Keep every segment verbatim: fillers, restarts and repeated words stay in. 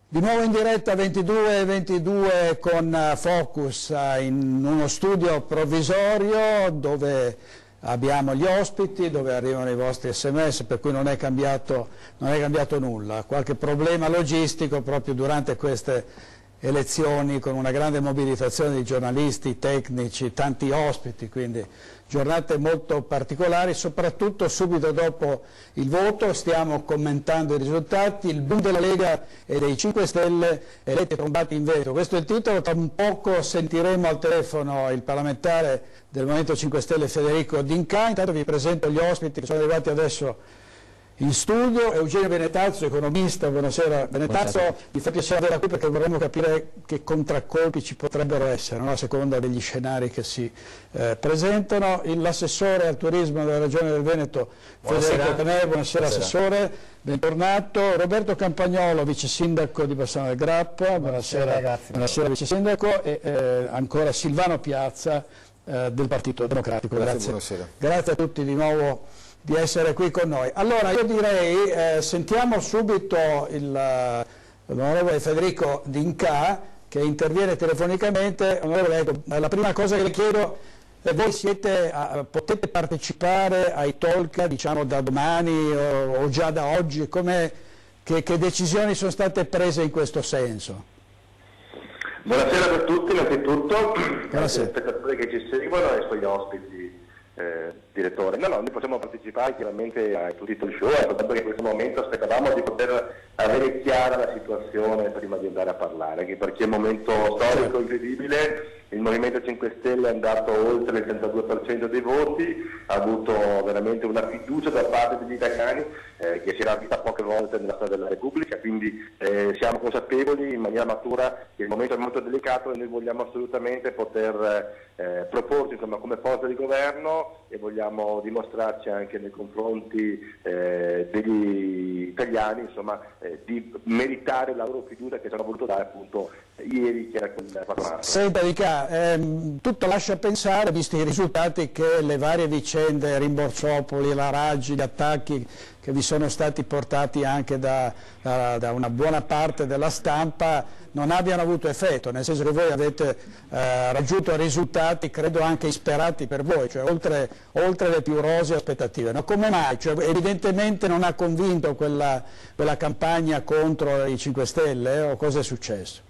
Di nuovo in diretta ventidue e ventidue con Focus in uno studio provvisorio dove abbiamo gli ospiti, dove arrivano i vostri sms, per cui non è cambiato, non è cambiato nulla. Qualche problema logistico proprio durante queste elezioni con una grande mobilitazione di giornalisti, tecnici, tanti ospiti, quindi giornate molto particolari, soprattutto subito dopo il voto stiamo commentando i risultati, il boom della Lega e dei cinque Stelle eletti e trombati in veto. Questo è il titolo, tra un poco sentiremo al telefono il parlamentare del Movimento cinque Stelle Federico D'Inca. Intanto vi presento gli ospiti che sono arrivati adesso in studio. Eugenio Benetazzo, economista, buonasera. Benetazzo, mi fa piacere averla qui perché vorremmo capire che contraccolpi ci potrebbero essere, no? A seconda degli scenari che si eh, presentano. L'assessore al turismo della Regione del Veneto, buonasera. Federico Canè, buonasera, buonasera Assessore, bentornato. Roberto Campagnolo, vice sindaco di Bassano del Grappa, buonasera, buonasera, buonasera vice sindaco, e eh, ancora Silvano Piazza eh, del Partito Democratico. Grazie, Grazie. Grazie a tutti di nuovo di essere qui con noi. Allora io direi eh, sentiamo subito l'onorevole Federico D'Inca che interviene telefonicamente. Onorevole, ecco, la prima cosa che le chiedo è: voi siete, eh, potete partecipare ai talk, diciamo, da domani o, o già da oggi? Come, che, che decisioni sono state prese in questo senso? Buonasera per tutti, innanzitutto, agli spettatori che ci seguono e sugli ospiti. Eh, direttore, no, no, noi possiamo partecipare chiaramente a tutti i talk show, soltanto che in questo momento aspettavamo di poter avere chiara la situazione prima di andare a parlare, anche perché è un momento storico incredibile. Il Movimento cinque Stelle è andato oltre il trentadue per cento dei voti, ha avuto veramente una fiducia da parte degli italiani eh, che si era vista poche volte nella storia della Repubblica, quindi eh, siamo consapevoli in maniera matura che il momento è molto delicato e noi vogliamo assolutamente poter eh, proporci, insomma, come forza di governo, e vogliamo dimostrarci anche nei confronti eh, degli italiani, insomma, eh, di meritare la loro fiducia che ci hanno voluto dare appunto ieri, che era quel quattro marzo. Senta D'Inca, ehm, tutto lascia pensare, visti i risultati, che le varie vicende, rimborsopoli, la Raggi, gli attacchi che vi sono stati portati anche da, da, da una buona parte della stampa, non abbiano avuto effetto, nel senso che voi avete eh, raggiunto risultati credo anche insperati per voi, cioè oltre, oltre le più rosee aspettative. No? Come mai? Cioè, evidentemente non ha convinto quella, quella campagna contro i cinque Stelle eh? O cosa è successo?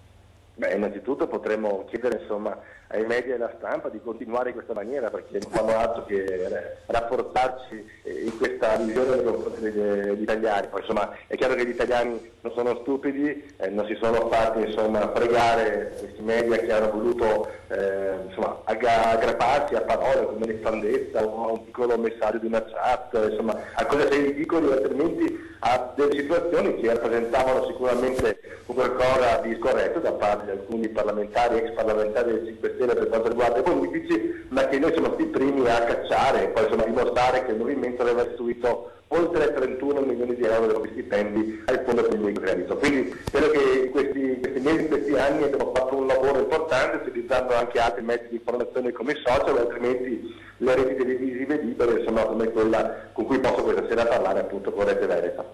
Beh, innanzitutto potremmo chiedere, insomma, ai media e alla stampa di continuare in questa maniera, perché non fanno altro che rafforzarci in questa visione nei confronti degli italiani. Poi, insomma, è chiaro che gli italiani non sono stupidi, eh, non si sono fatti, insomma, pregare questi media che hanno voluto eh, insomma, aggrapparsi a parole come nefandezza o a un piccolo messaggio di una chat, insomma, a cose assai ridicoli, altrimenti a delle situazioni che rappresentavano sicuramente un qualcosa di scorretto da parte di alcuni parlamentari, ex parlamentari del cinque Stelle per quanto riguarda i politici, ma che noi siamo stati i primi a cacciare e poi, insomma, dimostrare che il movimento aveva istituito oltre trentuno milioni di euro di stipendi al fondo per il microcredito. Quindi credo che in questi, questi mesi, in questi anni abbiamo fatto un lavoro importante utilizzando anche altri mezzi di informazione come i social, altrimenti le reti televisive libere, insomma, come quella con cui posso questa sera parlare appunto con Rete Veneta.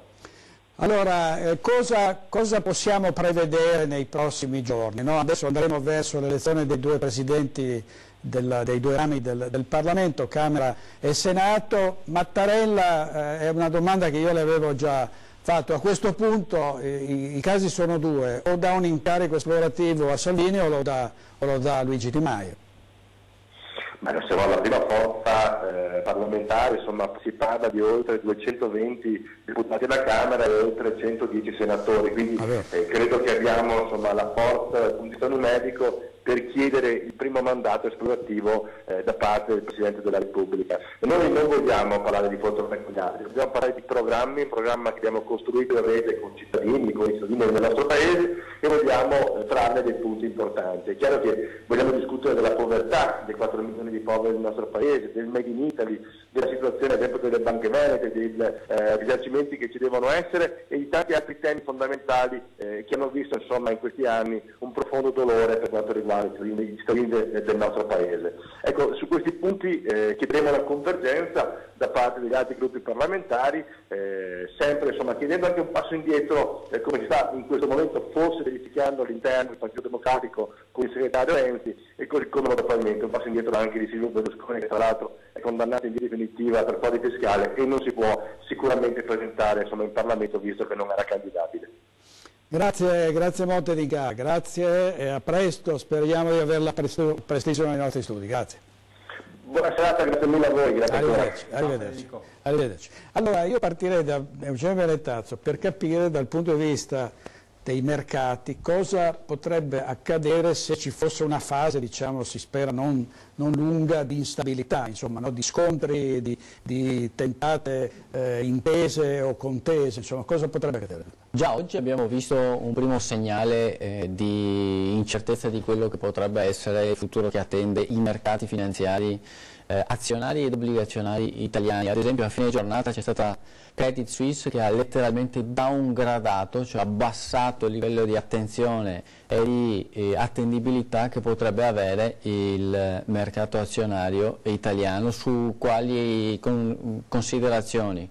Allora, eh, cosa, cosa possiamo prevedere nei prossimi giorni? No? Adesso andremo verso l'elezione dei due presidenti del, dei due rami del, del Parlamento, Camera e Senato. Mattarella, eh, è una domanda che io le avevo già fatto. A questo punto eh, i, i casi sono due: o dà un incarico esplorativo a Salvini o lo dà, o lo dà a Luigi Di Maio. Ma noi siamo la prima forza eh, parlamentare, insomma, si parla di oltre duecentoventi deputati alla Camera e oltre centodieci senatori, quindi eh, credo che abbiamo, insomma, la forza dal punto di vista numerico per chiedere il primo mandato esplorativo eh, da parte del Presidente della Repubblica. E noi non vogliamo parlare di poltrone con gli altri, dobbiamo parlare di programmi, un programma che abbiamo costruito in rete con cittadini, con i cittadini del nostro Paese, e vogliamo eh, trarne dei punti importanti. È chiaro che vogliamo discutere della povertà, dei quattro milioni di poveri nel nostro Paese, del Made in Italy, della situazione ad esempio delle banche venete, dei eh, risarcimenti che ci devono essere e di tanti altri temi fondamentali eh, che hanno visto, insomma, in questi anni un profondo dolore per quanto riguarda individuali, i cittadini del nostro Paese. Ecco, su questi punti eh, chiederemo la convergenza da parte degli altri gruppi parlamentari, eh, sempre insomma, chiedendo anche un passo indietro, eh, come si sta in questo momento forse verificando all'interno del Partito Democratico con il segretario Renzi, e così come probabilmente un passo indietro anche di Silvio Berlusconi, che tra l'altro è condannato in via definitiva per frode fiscale e non si può sicuramente presentare insomma, in Parlamento visto che non era candidabile. Grazie, grazie Montedica, grazie e a presto, speriamo di averla presto, prestissimo nei nostri studi, grazie. Buona serata, grazie mille a voi, grazie arrivederci, a arrivederci, arrivederci. Allora io partirei da Eugenio Benettazzo per capire dal punto di vista dei mercati cosa potrebbe accadere se ci fosse una fase, diciamo, si spera non, non lunga, di instabilità, insomma, no? Di scontri, di, di tentate eh, intese o contese, insomma, cosa potrebbe accadere? Già oggi abbiamo visto un primo segnale eh, di incertezza di quello che potrebbe essere il futuro che attende i mercati finanziari eh, azionari ed obbligazionari italiani. Ad esempio a fine giornata c'è stata Credit Suisse che ha letteralmente downgradato, cioè abbassato il livello di attenzione e di eh, attendibilità che potrebbe avere il mercato azionario italiano su quali con, considerazioni.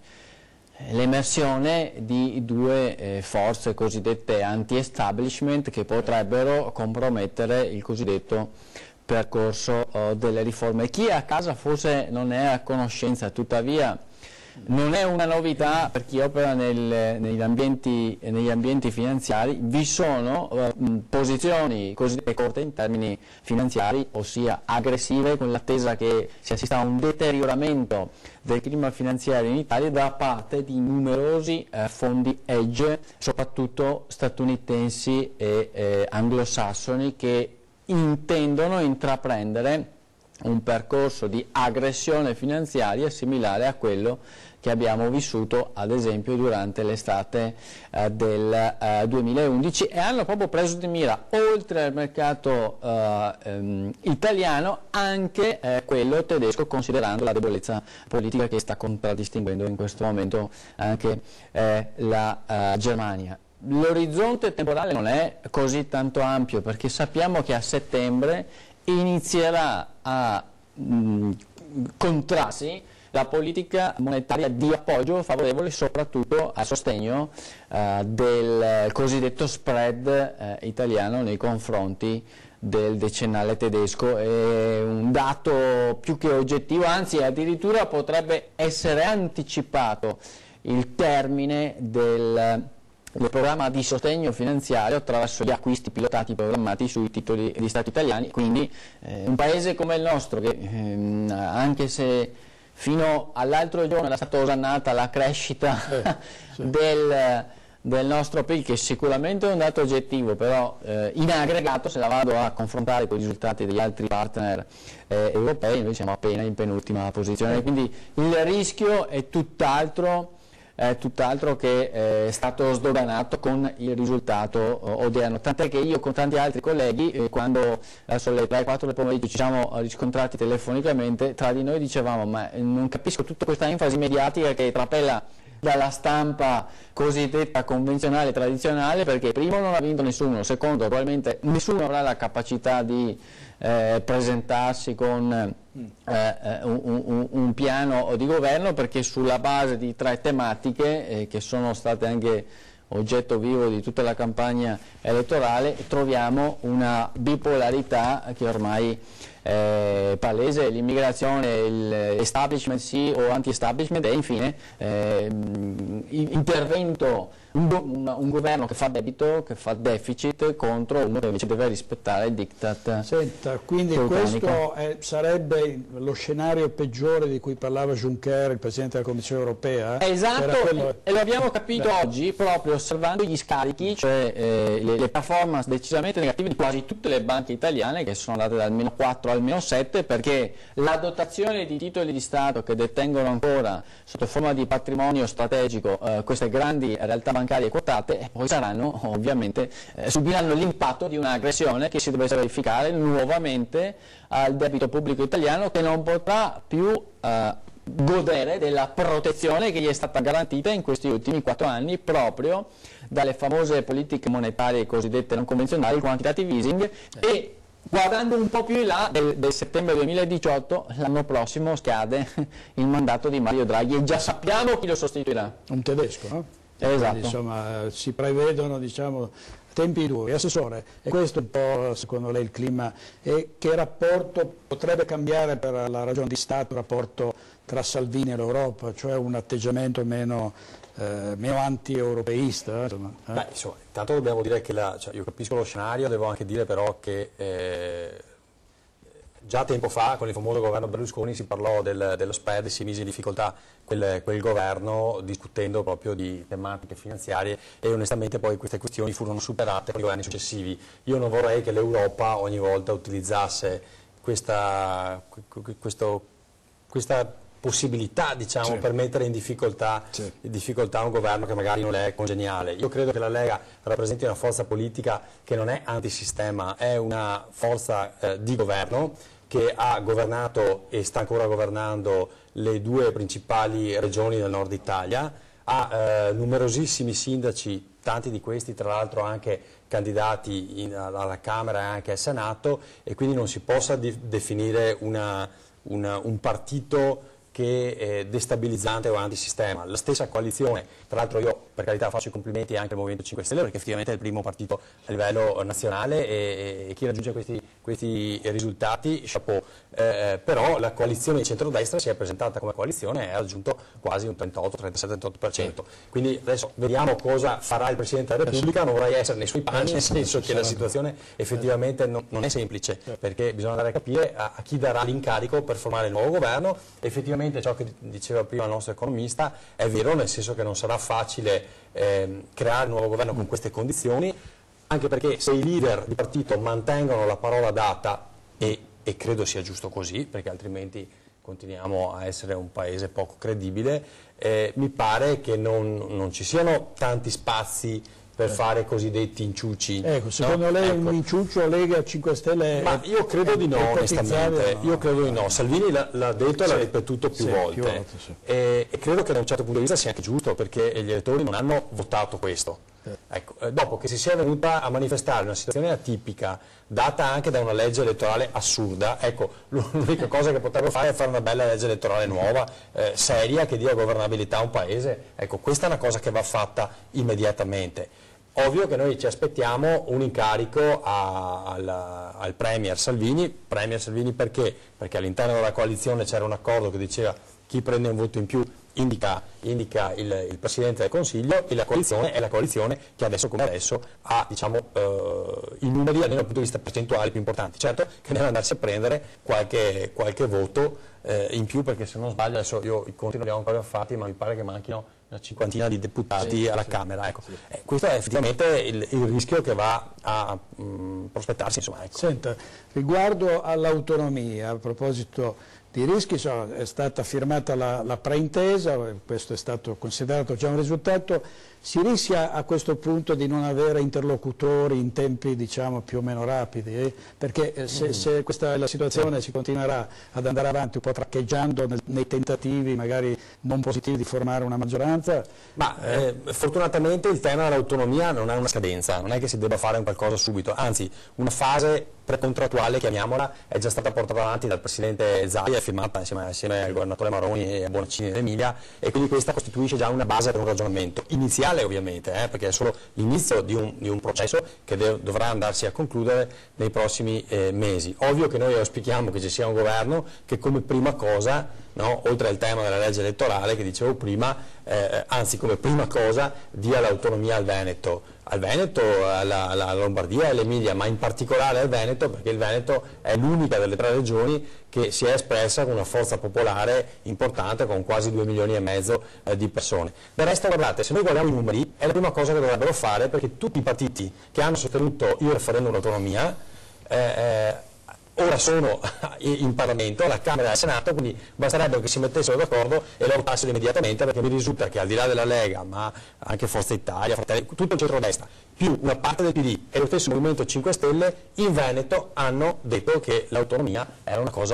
L'emersione di due eh, forze cosiddette anti-establishment che potrebbero compromettere il cosiddetto percorso oh, delle riforme. Chi è a casa forse non è a conoscenza, tuttavia non è una novità per chi opera nel, negli, ambienti, negli ambienti finanziari, vi sono uh, posizioni cosiddette corte in termini finanziari, ossia aggressive, con l'attesa che si assista a un deterioramento del clima finanziario in Italia da parte di numerosi eh, fondi hedge, soprattutto statunitensi e eh, anglosassoni, che intendono intraprendere un percorso di aggressione finanziaria similare a quello che abbiamo vissuto ad esempio durante l'estate eh, del eh, duemilaundici, e hanno proprio preso di mira, oltre al mercato eh, ehm, italiano, anche eh, quello tedesco, considerando la debolezza politica che sta contraddistinguendo in questo momento anche eh, la eh, Germania. L'orizzonte temporale non è così tanto ampio, perché sappiamo che a settembre inizierà a mh, contrarsi la politica monetaria di appoggio favorevole soprattutto a sostegno eh, del cosiddetto spread eh, italiano nei confronti del decennale tedesco. È un dato più che oggettivo, anzi addirittura potrebbe essere anticipato il termine del del programma di sostegno finanziario attraverso gli acquisti pilotati programmati sui titoli di Stato italiani. Quindi eh, un paese come il nostro, che ehm, anche se fino all'altro giorno era stata osannata la crescita eh, sì. del, del nostro P I L, che sicuramente è un dato oggettivo, però eh, in aggregato, se la vado a confrontare con i risultati degli altri partner eh, europei, noi siamo appena in penultima posizione, quindi il rischio è tutt'altro Eh, tutt'altro che eh, è stato sdoganato con il risultato eh, odierno, tant'è che io con tanti altri colleghi eh, quando verso le tre quattro del pomeriggio ci siamo riscontrati telefonicamente, tra di noi dicevamo ma eh, non capisco tutta questa enfasi mediatica che trapela dalla stampa cosiddetta convenzionale tradizionale, perché primo non ha vinto nessuno, secondo probabilmente nessuno avrà la capacità di eh, presentarsi con eh, un, un, un piano di governo, perché sulla base di tre tematiche eh, che sono state anche oggetto vivo di tutta la campagna elettorale troviamo una bipolarità che ormai è palese: l'immigrazione, l'establishment sì o anti-establishment, e infine eh, intervento, un, un, un governo che fa debito, che fa deficit, contro uno che invece deve rispettare il diktat. Senta, quindi questo è, sarebbe lo scenario peggiore di cui parlava Juncker, il Presidente della Commissione Europea? Esatto, quello... e lo abbiamo capito Beh. oggi proprio osservando gli scarichi, cioè eh, le, le performance decisamente negative di quasi tutte le banche italiane, che sono andate dal meno quattro al meno sette, perché la dotazione di titoli di Stato che detengono ancora sotto forma di patrimonio strategico eh, queste grandi realtà bancarie quotate, e poi saranno ovviamente eh, subiranno l'impatto di un'aggressione che si dovesse verificare nuovamente al debito pubblico italiano, che non potrà più eh, godere della protezione che gli è stata garantita in questi ultimi quattro anni proprio dalle famose politiche monetarie cosiddette non convenzionali, quantitative easing, e Guardando un po' più in là, del, del settembre duemiladiciotto, l'anno prossimo scade il mandato di Mario Draghi e già sappiamo chi lo sostituirà. Un tedesco, no? Esatto. Quindi, insomma, si prevedono, diciamo, tempi duri. Assessore, e questo è un po' secondo lei il clima, e che rapporto potrebbe cambiare per la ragione di Stato, il rapporto tra Salvini e l'Europa, cioè un atteggiamento meno, eh, meno anti-europeista? Insomma, eh? Beh, insomma, intanto dobbiamo dire che la, cioè, io capisco lo scenario, devo anche dire però che eh, già tempo fa con il famoso governo Berlusconi si parlò del, dello spread, si mise in difficoltà quel, quel governo discutendo proprio di tematiche finanziarie e onestamente poi queste questioni furono superate con i governi successivi. Io non vorrei che l'Europa ogni volta utilizzasse questa, questo, questa possibilità, diciamo, sì. per mettere in difficoltà, sì. in difficoltà un governo che magari non è congeniale. Io credo che la Lega rappresenti una forza politica che non è antisistema, è una forza eh, di governo che ha governato e sta ancora governando le due principali regioni del nord Italia, ha eh, numerosissimi sindaci, tanti di questi tra l'altro anche candidati in, alla Camera e anche al Senato, e quindi non si possa di, definire una, una, un partito che è destabilizzante o antisistema. La stessa coalizione, tra l'altro io per carità faccio i complimenti anche al Movimento cinque Stelle perché effettivamente è il primo partito a livello nazionale e, e chi raggiunge questi, questi risultati, chapeau, eh, però la coalizione di centrodestra si è presentata come coalizione e ha raggiunto quasi un trentotto trentasette trentotto per cento, quindi adesso vediamo cosa farà il Presidente della Repubblica, non vorrei essere nei suoi panni, nel senso che la situazione effettivamente non, non è semplice, perché bisogna andare a capire a, a chi darà l'incarico per formare il nuovo governo. Effettivamente ciò che diceva prima il nostro economista è vero, nel senso che non sarà facile eh, creare un nuovo governo con queste condizioni, anche perché se i leader di partito mantengono la parola data, e, e credo sia giusto così, perché altrimenti continuiamo a essere un paese poco credibile, eh, mi pare che non, non ci siano tanti spazi per fare cosiddetti inciuci. Ecco, secondo no? lei ecco. un inciuccio Lega cinque Stelle? Ma io credo è, di no, onestamente, no? io credo di no. Salvini l'ha detto e sì. l'ha ripetuto più sì, volte, più volte sì. e, e credo che da un certo punto di vista sia anche giusto, perché gli elettori non hanno votato questo. Sì. Ecco, eh, dopo che si sia venuta a manifestare una situazione atipica, data anche da una legge elettorale assurda, ecco, l'unica cosa che potrebbero fare è fare una bella legge elettorale nuova, eh, seria, che dia governabilità a un paese. Ecco, questa è una cosa che va fatta immediatamente. Ovvio che noi ci aspettiamo un incarico a, al, al Premier Salvini. Premier Salvini perché? Perché all'interno della coalizione c'era un accordo che diceva chi prende un voto in più indica, indica il, il Presidente del Consiglio, e la coalizione è la coalizione che adesso come adesso ha, diciamo, eh, i numeri almeno dal punto di vista percentuale più importanti. Certo che deve andarsi a prendere qualche, qualche voto eh, in più, perché se non sbaglio adesso io i conti non li abbiamo ancora fatti, ma mi pare che manchino una cinquantina di deputati sì, alla sì, Camera. Ecco. Sì. Eh, questo è effettivamente il, il rischio che va a mh, prospettarsi. Insomma, ecco. Senta, riguardo all'autonomia, a proposito di rischi, insomma, è stata firmata la, la preintesa, questo è stato considerato già un risultato. Si rischia a questo punto di non avere interlocutori in tempi, diciamo, più o meno rapidi, eh? perché eh, se, se questa è la situazione, si continuerà ad andare avanti un po' traccheggiando nel, nei tentativi magari non positivi di formare una maggioranza. Ma eh, eh, fortunatamente il tema dell'autonomia non ha una scadenza, non è che si debba fare un qualcosa subito, anzi una fase precontrattuale, chiamiamola, è già stata portata avanti dal Presidente Zaia, firmata insieme, insieme al Governatore Maroni e a Bonaccini d'Emilia, e quindi questa costituisce già una base per un ragionamento iniziale, ovviamente, eh, perché è solo l'inizio di un, di un processo che dovrà andarsi a concludere nei prossimi eh, mesi. Ovvio che noi auspichiamo che ci sia un governo che come prima cosa, no, oltre al tema della legge elettorale che dicevo prima, eh, anzi come prima cosa dia l'autonomia al Veneto, al Veneto, alla, alla Lombardia e all'Emilia, ma in particolare al Veneto, perché il Veneto è l'unica delle tre regioni che si è espressa con una forza popolare importante, con quasi due milioni e mezzo eh, di persone. Del resto, guardate, se noi guardiamo i numeri, è la prima cosa che dovrebbero fare, perché tutti i partiti che hanno sostenuto il referendum d'autonomia eh, eh, ora sono in Parlamento, alla Camera e al Senato, quindi basterebbe che si mettessero d'accordo e lo votassero immediatamente, perché mi risulta che al di là della Lega, ma anche Forza Italia, Fratelli, tutto il centrodestra, più una parte del P D e lo stesso Movimento cinque Stelle, in Veneto hanno detto che l'autonomia era una cosa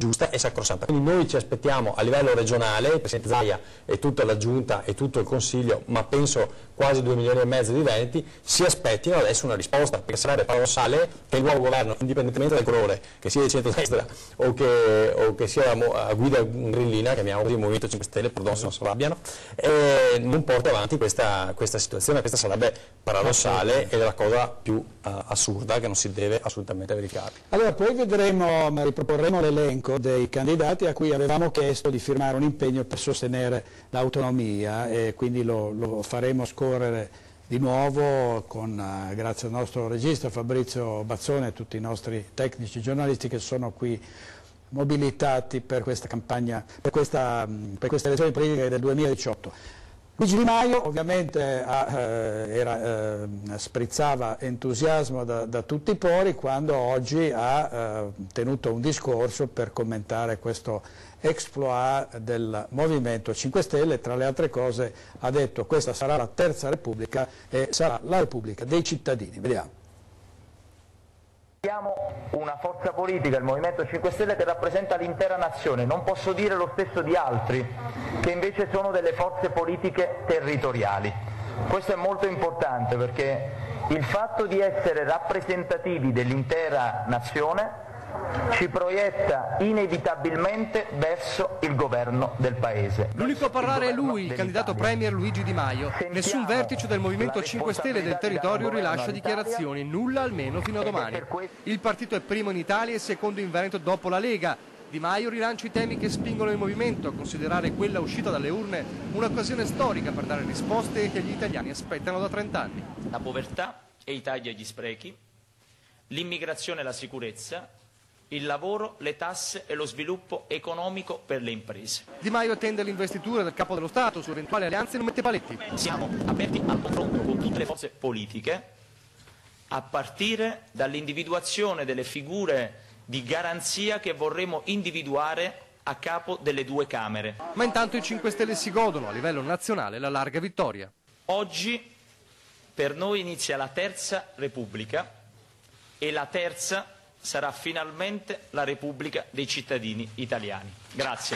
giusta e sacrosanta. Quindi noi ci aspettiamo a livello regionale, il Presidente Zaia e tutta la Giunta e tutto il Consiglio, ma penso quasi due milioni e mezzo di veneti, si aspettino adesso una risposta, perché sarebbe paradossale che il nuovo governo, indipendentemente dal colore, che sia di centrodestra o che, o che sia a guida grillina, chiamiamo così il Movimento cinque Stelle, perdon se non si arrabbiano, eh, non porti avanti questa, questa situazione. Questa sarebbe paradossale ed è la cosa più uh, assurda che non si deve assolutamente verificare. Allora poi vedremo, riproporremo l'elenco dei candidati a cui avevamo chiesto di firmare un impegno per sostenere l'autonomia e quindi lo, lo faremo scorrere di nuovo con, uh, grazie al nostro regista Fabrizio Bazzone e tutti i nostri tecnici giornalisti che sono qui mobilitati per questa campagna, per, questa, per queste elezioni politiche del duemiladiciotto. Luigi Di Maio ovviamente ha, eh, era, eh, sprizzava entusiasmo da, da tutti i pori quando oggi ha eh, tenuto un discorso per commentare questo exploit del Movimento cinque Stelle. Tra le altre cose ha detto: questa sarà la terza Repubblica e sarà la Repubblica dei cittadini. Vediamo. Abbiamo una forza politica, il Movimento cinque Stelle, che rappresenta l'intera nazione. Non posso dire lo stesso di altri, che invece sono delle forze politiche territoriali. Questo è molto importante perché il fatto di essere rappresentativi dell'intera nazione ci proietta inevitabilmente verso il governo del Paese. L'unico a parlare è lui, il candidato premier Luigi Di Maio. Sentiamo Nessun vertice del Movimento cinque Stelle del territorio rilascia dichiarazioni, nulla almeno fino a domani. Il partito è primo in Italia e secondo in Veneto dopo la Lega. Di Maio rilancia i temi che spingono il movimento a considerare quella uscita dalle urne un'occasione storica per dare risposte che gli italiani aspettano da trent'anni. La povertà e i tagli agli sprechi, l'immigrazione e la sicurezza, il lavoro, le tasse e lo sviluppo economico per le imprese. Di Maio attende l'investitura del Capo dello Stato, su eventuali alleanze non mette paletti. Siamo aperti al confronto con tutte le forze politiche, a partire dall'individuazione delle figure di garanzia che vorremmo individuare a capo delle due Camere. Ma intanto i cinque Stelle si godono a livello nazionale la larga vittoria. Oggi per noi inizia la terza Repubblica e la terza sarà finalmente la Repubblica dei cittadini italiani. Grazie.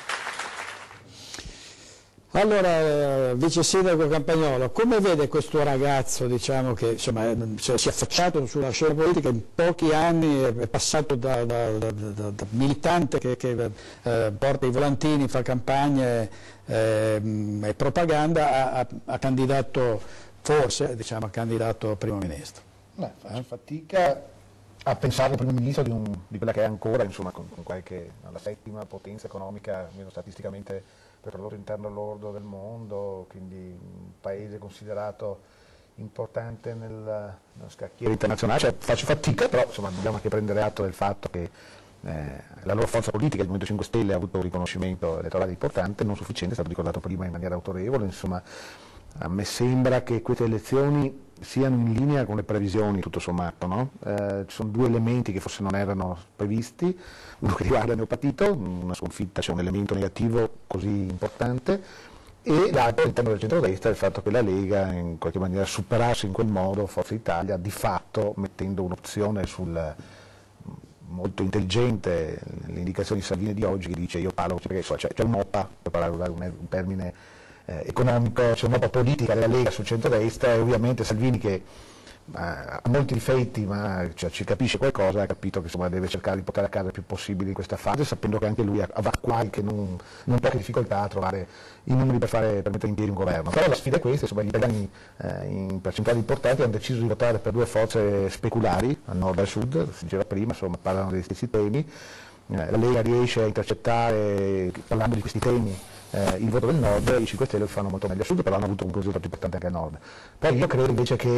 Allora, vice sindaco Campagnolo, come vede questo ragazzo, diciamo, che insomma, si è affacciato sulla scena politica in pochi anni, è passato da, da, da, da, da militante che, che eh, porta i volantini, fa campagne eh, e propaganda, a, a, a candidato, forse, diciamo, a candidato primo ministro? Beh, faccio fatica a pensare al primo ministro di, un, di quella che è ancora, insomma, con, con qualche, la settima potenza economica, almeno statisticamente, per prodotto interno lordo del mondo, quindi un paese considerato importante nel, nello scacchiere internazionale. Cioè, faccio fatica, però insomma, dobbiamo anche prendere atto del fatto che eh, la loro forza politica, il Movimento cinque Stelle, ha avuto un riconoscimento elettorale importante, non sufficiente, è stato ricordato prima in maniera autorevole. Insomma, a me sembra che queste elezioni siano in linea con le previsioni, tutto sommato, no? Eh, ci sono due elementi che forse non erano previsti, uno che riguarda il mio partito, una sconfitta, c'è un elemento negativo così importante, e l'altro all'interno del centrodestra il fatto che la Lega in qualche maniera superasse in quel modo Forza Italia, di fatto mettendo un'opzione sul molto intelligente, le indicazioni di Salvini di oggi, che dice io parlo, perché so, c'è, c'è un MOPA, per parlare di un, un termine eh, economico, c'è un MOPA politica della Lega sul centrodestra, e ovviamente Salvini, che ha molti difetti ma cioè, ci capisce qualcosa, ha capito che insomma, deve cercare di portare a casa il più possibile in questa fase, sapendo che anche lui avrà qualche non, non poche difficoltà a trovare i numeri per, fare, per mettere in piedi un governo. Però la sfida è questa, insomma, gli italiani eh, in percentuali importanti hanno deciso di votare per due forze speculari, al nord e al sud, si diceva prima, insomma, parlano degli stessi temi. Eh, la Lega riesce a intercettare, parlando di questi temi, Eh, il voto del nord, i cinque Stelle lo fanno molto meglio a sud, però hanno avuto un risultato importante anche a nord. Poi io credo invece che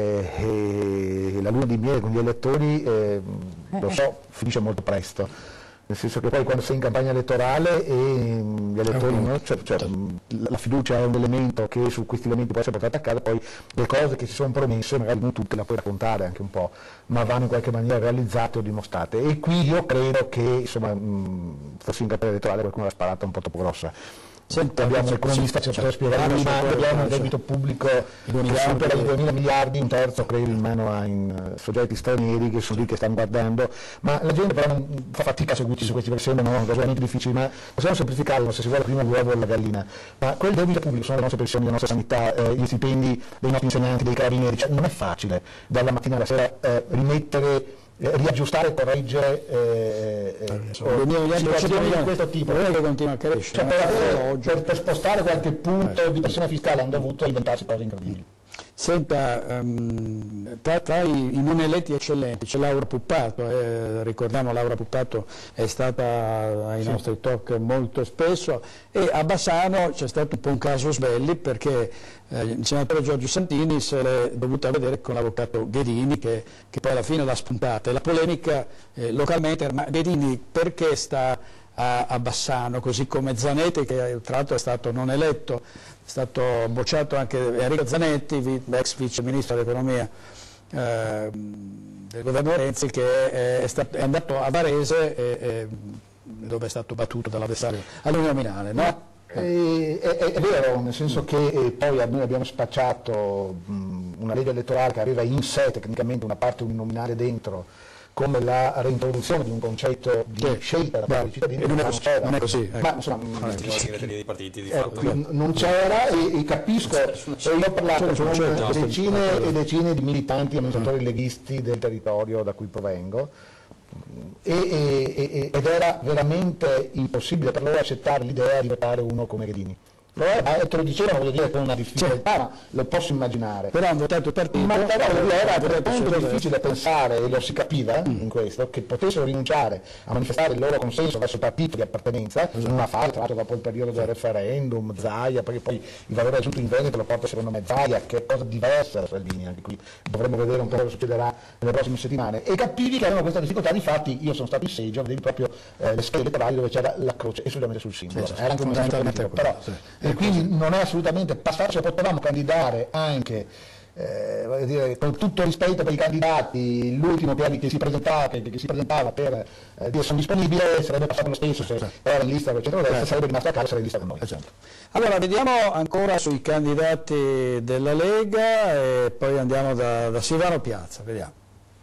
eh, eh, la luna di miele con gli elettori, eh, lo so, finisce molto presto, nel senso che poi quando sei in campagna elettorale e gli elettori, no? cioè, cioè, la fiducia è un elemento che su questi elementi può essere portato a casa, poi le cose che si sono promesse magari non tutte la puoi raccontare anche un po', ma vanno in qualche maniera realizzate o dimostrate, e qui io credo che insomma, mh, forse in campagna elettorale qualcuno l'ha sparata un po' troppo grossa. Senta, abbiamo un economista che ci ha spiegato prima, abbiamo un debito pubblico che supera i duemila miliardi, un terzo credo in mano a in, uh, soggetti stranieri che sono lì che stanno guardando, ma la gente però non fa fatica a seguirci su questi versioni, no? È veramente difficile, ma possiamo semplificarlo se si vuole prima l'uovo o la gallina. Ma quel debito pubblico sono le nostre pensioni, la nostra sanità, eh, gli stipendi dei nostri insegnanti, dei carabinieri, cioè non è facile dalla mattina alla sera eh, rimettere Eh, riaggiustare, correggere eh, eh, situazioni di questo tipo, che continua a crescere, cioè, per, avere, per, per spostare qualche punto di pressione fiscale hanno dovuto inventarsi cose incredibili. Senta, um, tra, tra i, i non eletti eccellenti c'è Laura Puppato, eh, ricordiamo Laura Puppato è stata ai sì. nostri talk molto spesso, e a Bassano c'è stato un po' un caso Svelli perché eh, il senatore Giorgio Santini se l'è dovuta vedere con l'avvocato Ghedini che, che poi alla fine l'ha spuntata, e la polemica eh, localmente era: ma Ghedini perché sta a, a Bassano, così come Zanetti, che tra l'altro è stato non eletto, è stato bocciato anche Enrico Zanetti, ex vice ministro dell'economia eh, del governo Renzi, che è, è, stato, è andato a Varese e, e, dove è stato battuto dall'avversario all'uninominale, no? Eh, è, è, è vero, nel senso che eh, poi noi abbiamo spacciato mh, una legge elettorale che aveva in sé tecnicamente una parte uninominale dentro, come la reintroduzione di un concetto di sì. scelta da parte dei cittadini. Non è così, non è così. Ma insomma, non è dei partiti, di ecco, fatto. non c'era, e, e capisco, e io ho parlato con decine e decine di militanti amministratori leghisti del territorio da cui provengo, e, e, ed era veramente impossibile per loro accettare l'idea di votare uno come Ghedini. Eh, te lo dicevano, voglio dire, con una difficoltà, ma lo posso immaginare. Però hanno votato il partito. Ma però era veramente difficile pensare, e lo si capiva mm. in questo, che potessero rinunciare a manifestare il loro consenso verso il partito di appartenenza, in una fase, tra l'altro dopo il periodo del referendum, Zaia, perché poi il valore aggiunto in Veneto lo porta secondo me Zaia, che è cosa diversa da Salvini, anche qui dovremmo vedere un po' cosa succederà nelle prossime settimane. E capivi che avevano questa difficoltà, difatti io sono stato in seggio, vedevi proprio eh, le schede elettorali dove c'era la croce esclusivamente sul simbolo. Era anche un messaggio politico, però. Sì. E quindi non è assolutamente passato, cioè potevamo candidare anche, eh, voglio dire, con tutto rispetto per i candidati, l'ultimo che, che, si presentava, che, che si presentava per eh, dire sono disponibile, sarebbe passato lo stesso se era in lista con il centrodestra, sarebbe rimasto a casa, sarebbe in lista con noi. Esatto. Allora vediamo ancora sui candidati della Lega e poi andiamo da, da Silvano Piazza, vediamo.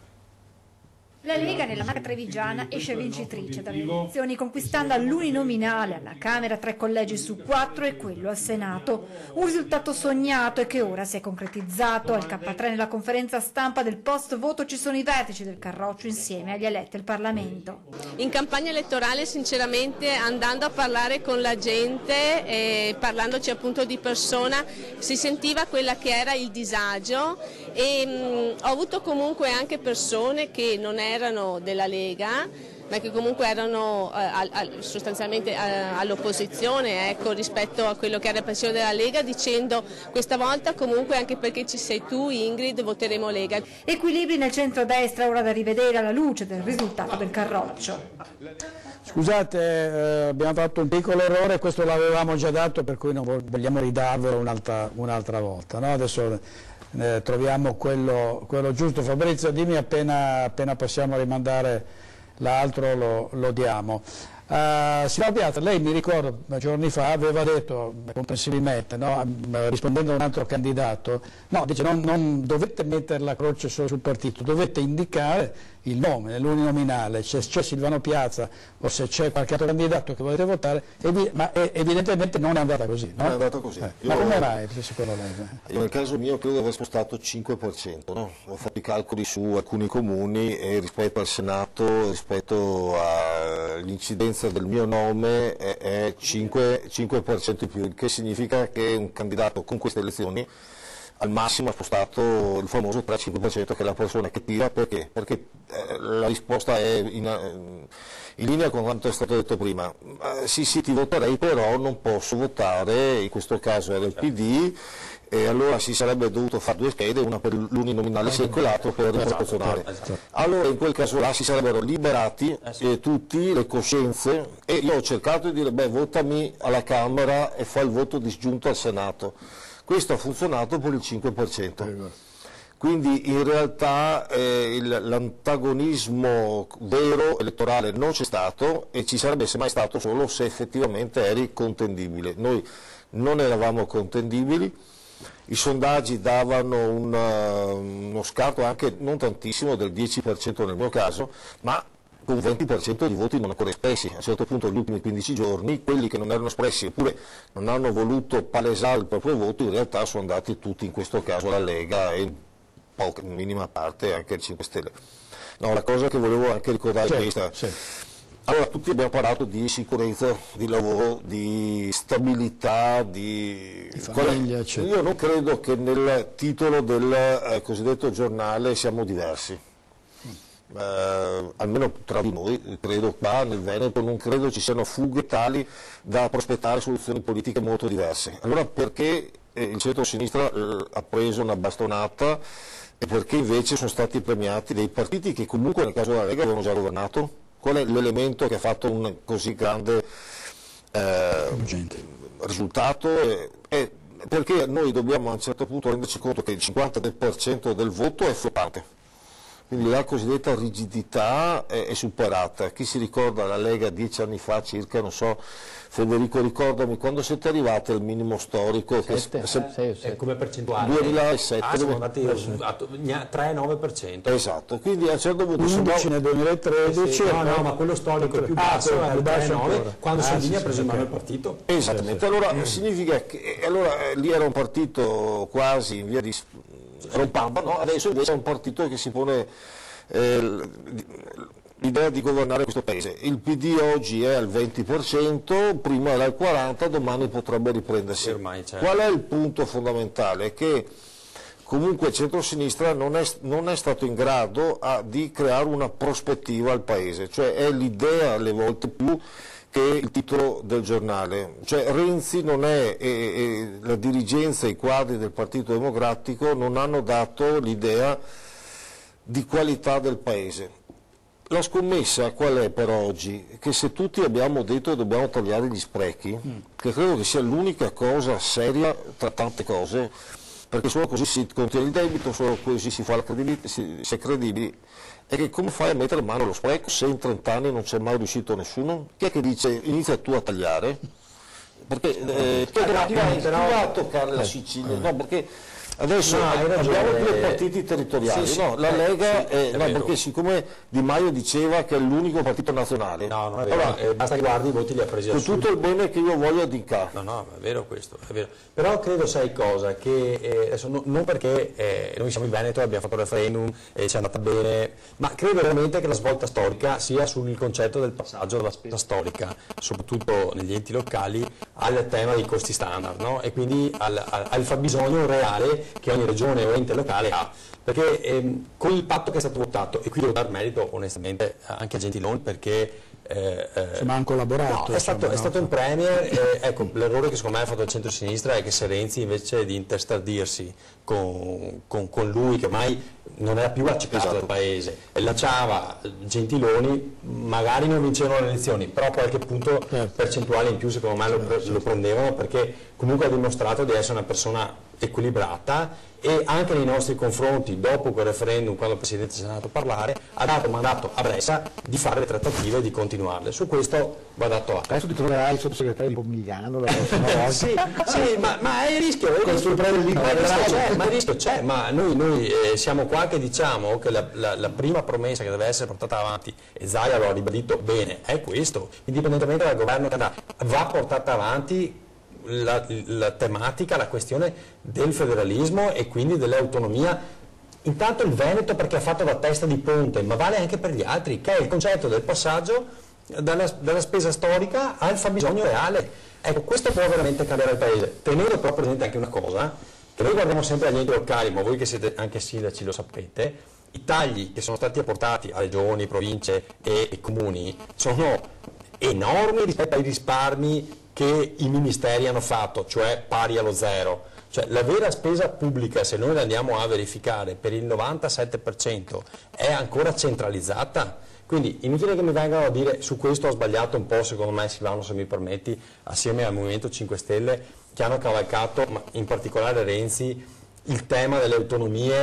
La Lega nella Marca Trevigiana esce vincitrice dalle elezioni, conquistando all'uninominale alla Camera tre collegi su quattro e quello al Senato. Un risultato sognato e che ora si è concretizzato. Al K tre nella conferenza stampa del post voto ci sono i vertici del Carroccio insieme agli eletti al Parlamento. In campagna elettorale sinceramente andando a parlare con la gente e parlandoci appunto di persona si sentiva quella che era il disagio, e mh, ho avuto comunque anche persone che non erano erano della Lega, ma che comunque erano eh, al, al, sostanzialmente eh, all'opposizione, ecco, rispetto a quello che era il pensiero della Lega, dicendo questa volta comunque anche perché ci sei tu Ingrid voteremo Lega. Equilibri nel centrodestra ora da rivedere alla luce del risultato del Carroccio. Scusate, eh, abbiamo fatto un piccolo errore, questo l'avevamo già dato, per cui non vogliamo ridarvelo un'altra, un'altra volta, no? Adesso Eh, troviamo quello, quello giusto. Fabrizio, dimmi appena, appena possiamo rimandare l'altro, lo, lo diamo. Uh, Silvano Piazza, lei mi ricordo giorni fa aveva detto comprensibilmente, no, rispondendo a un altro candidato, no, dice non, non dovete mettere la croce solo sul partito, dovete indicare il nome nell'uninominale, se c'è Silvano Piazza o se c'è qualche altro candidato che volete votare, evi ma evidentemente non è andata così, no? Non è andata così. Eh, ma come mai secondo lei? Io nel caso mio credo di aver spostato cinque per cento, no? Ho fatto i calcoli su alcuni comuni e rispetto al Senato, rispetto all'incidenza del mio nome è, è cinque per cento in più, il che significa che un candidato con queste elezioni al massimo ha spostato il famoso tre cinque per cento che è la persona che tira. Perché? Perché eh, la risposta è in, in linea con quanto è stato detto prima. Eh, sì sì ti voterei, però non posso votare, in questo caso era il P D, e allora si sarebbe dovuto fare due schede, una per l'uninominale sì e quell'altro per il proporzionale. Allora in quel caso là si sarebbero liberati eh, tutti le coscienze, e io ho cercato di dire beh votami alla Camera e fa il voto disgiunto al Senato. Questo ha funzionato per il cinque per cento. Quindi in realtà eh, l'antagonismo vero elettorale non c'è stato e ci sarebbe se mai stato solo se effettivamente eri contendibile. Noi non eravamo contendibili, i sondaggi davano un, uno scarto anche non tantissimo del dieci per cento nel mio caso, ma con venti per cento di voti non ancora espressi. A un certo punto negli ultimi quindici giorni quelli che non erano espressi oppure non hanno voluto palesare il proprio voto in realtà sono andati tutti in questo caso alla Lega e in minima parte anche il cinque Stelle. No, la cosa che volevo anche ricordare è questa. Sì. Allora, tutti abbiamo parlato di sicurezza, di lavoro, di stabilità, di, di famiglia, eccetera. Io non credo che nel titolo del eh, cosiddetto giornale siamo diversi. Mm. Eh, almeno tra di noi, credo qua nel Veneto, non credo ci siano fughe tali da prospettare soluzioni politiche molto diverse. Allora perché eh, il centro-sinistra eh, ha preso una bastonata e perché invece sono stati premiati dei partiti che comunque nel caso della Lega avevano già governato? Qual è l'elemento che ha fatto un così grande eh, risultato? Eh, eh, perché noi dobbiamo a un certo punto renderci conto che il cinquantatré per cento del voto è floppante. Quindi la cosiddetta rigidità è, è superata. Chi si ricorda la Lega dieci anni fa circa, non so, Federico, ricordami, quando siete arrivati al minimo storico? Sette, che, se, sei, sei. Come percentuale? duemilasette. Ah, siamo andati a tre virgola nove per cento. Esatto, quindi a un certo punto... undici nel duemilatredici. Sì, no, no, ma quello storico più basso ah, è il tre virgola nove, quando ah, Salvini sì, ha preso in mano il partito. Esattamente, allora mm. significa che allora, eh, lì era un partito quasi in via di... rompamba, no? Adesso invece è un partito che si pone eh, l'idea di governare questo paese. Il P D oggi è al venti per cento, prima era al quaranta per cento, domani potrebbe riprendersi. Ormai, certo. Qual è il punto fondamentale? Che comunque il centro-sinistra non è, non è stato in grado a, di creare una prospettiva al paese, cioè è l'idea alle volte più che il titolo del giornale, cioè Renzi non è, e, e la dirigenza e i quadri del Partito Democratico non hanno dato l'idea di qualità del paese. La scommessa qual è per oggi? Che se tutti abbiamo detto che dobbiamo tagliare gli sprechi, mm. che credo che sia l'unica cosa seria tra tante cose, perché solo così si contiene il debito, solo così si fa la credibilità, si, si è credibili. E che come fai a mettere in mano lo spreco se in trent'anni non c'è mai riuscito nessuno? Chi è che dice inizia tu a tagliare? Perché eh, chi va a toccare la Sicilia? No, perché adesso no, abbiamo due partiti territoriali, sì, sì, no, la Lega, sì, eh, no, perché siccome Di Maio diceva che è l'unico partito nazionale, no, non è vero, allora, eh, basta che guardi i voti li ha presi con tutto il bene che io voglio di K. No, no, è vero questo, è vero. Però credo, sai cosa, che eh, adesso no, non perché eh, noi siamo in Veneto, abbiamo fatto il referendum e ci è andata bene, ma credo veramente che la svolta storica sia sul concetto del passaggio dalla spesa storica, soprattutto negli enti locali, al tema dei costi standard, no? E quindi al, al, al fabbisogno reale che ogni regione o ente locale ha, perché ehm, con il patto che è stato votato, e qui devo dar merito onestamente anche a Gentiloni perché eh, eh, ma hanno collaborato, no, è stato, insomma, è stato no? un premier, eh, ecco, l'errore che secondo me ha fatto il centro-sinistra è che se Renzi invece di interstardirsi con, con, con lui che ormai non era più accettato esatto. dal paese e lasciava Gentiloni, magari non vincevano le elezioni, però a qualche punto certo. percentuale in più secondo me lo, lo prendevano, perché comunque ha dimostrato di essere una persona equilibrata e anche nei nostri confronti, dopo quel referendum, quando il Presidente si è andato a parlare, ha dato mandato a Bressa di fare le trattative e di continuarle. Su questo va dato atto. Adesso ti troverai il sottosegretario di Pomigliano la prossima volta. sì, sì, ma, ma è il rischio, è il rischio, ma il rischio c'è, ma il rischio c'è, ma noi, noi eh, siamo qua che diciamo che la, la, la prima promessa che deve essere portata avanti, e Zaia lo ha ribadito bene, è questo, indipendentemente dal governo che andrà, va portata avanti La, la tematica, la questione del federalismo e quindi dell'autonomia. Intanto il Veneto perché ha fatto da testa di ponte, ma vale anche per gli altri, che è il concetto del passaggio dalla, dalla spesa storica al fabbisogno reale. Ecco, questo può veramente cambiare il paese, tenendo però presente anche una cosa, che noi guardiamo sempre agli enti locali, ma voi che siete anche sindaci lo sapete, i tagli che sono stati apportati a regioni, province e, e comuni sono enormi rispetto ai risparmi che i ministeri hanno fatto, cioè pari allo zero. Cioè la vera spesa pubblica, se noi la andiamo a verificare, per il novantasette per cento è ancora centralizzata. Quindi inutile che mi vengano a dire, su questo ho sbagliato un po', secondo me, Silvano, se mi permetti, assieme al Movimento cinque Stelle, che hanno cavalcato, ma in particolare Renzi, il tema delle autonomie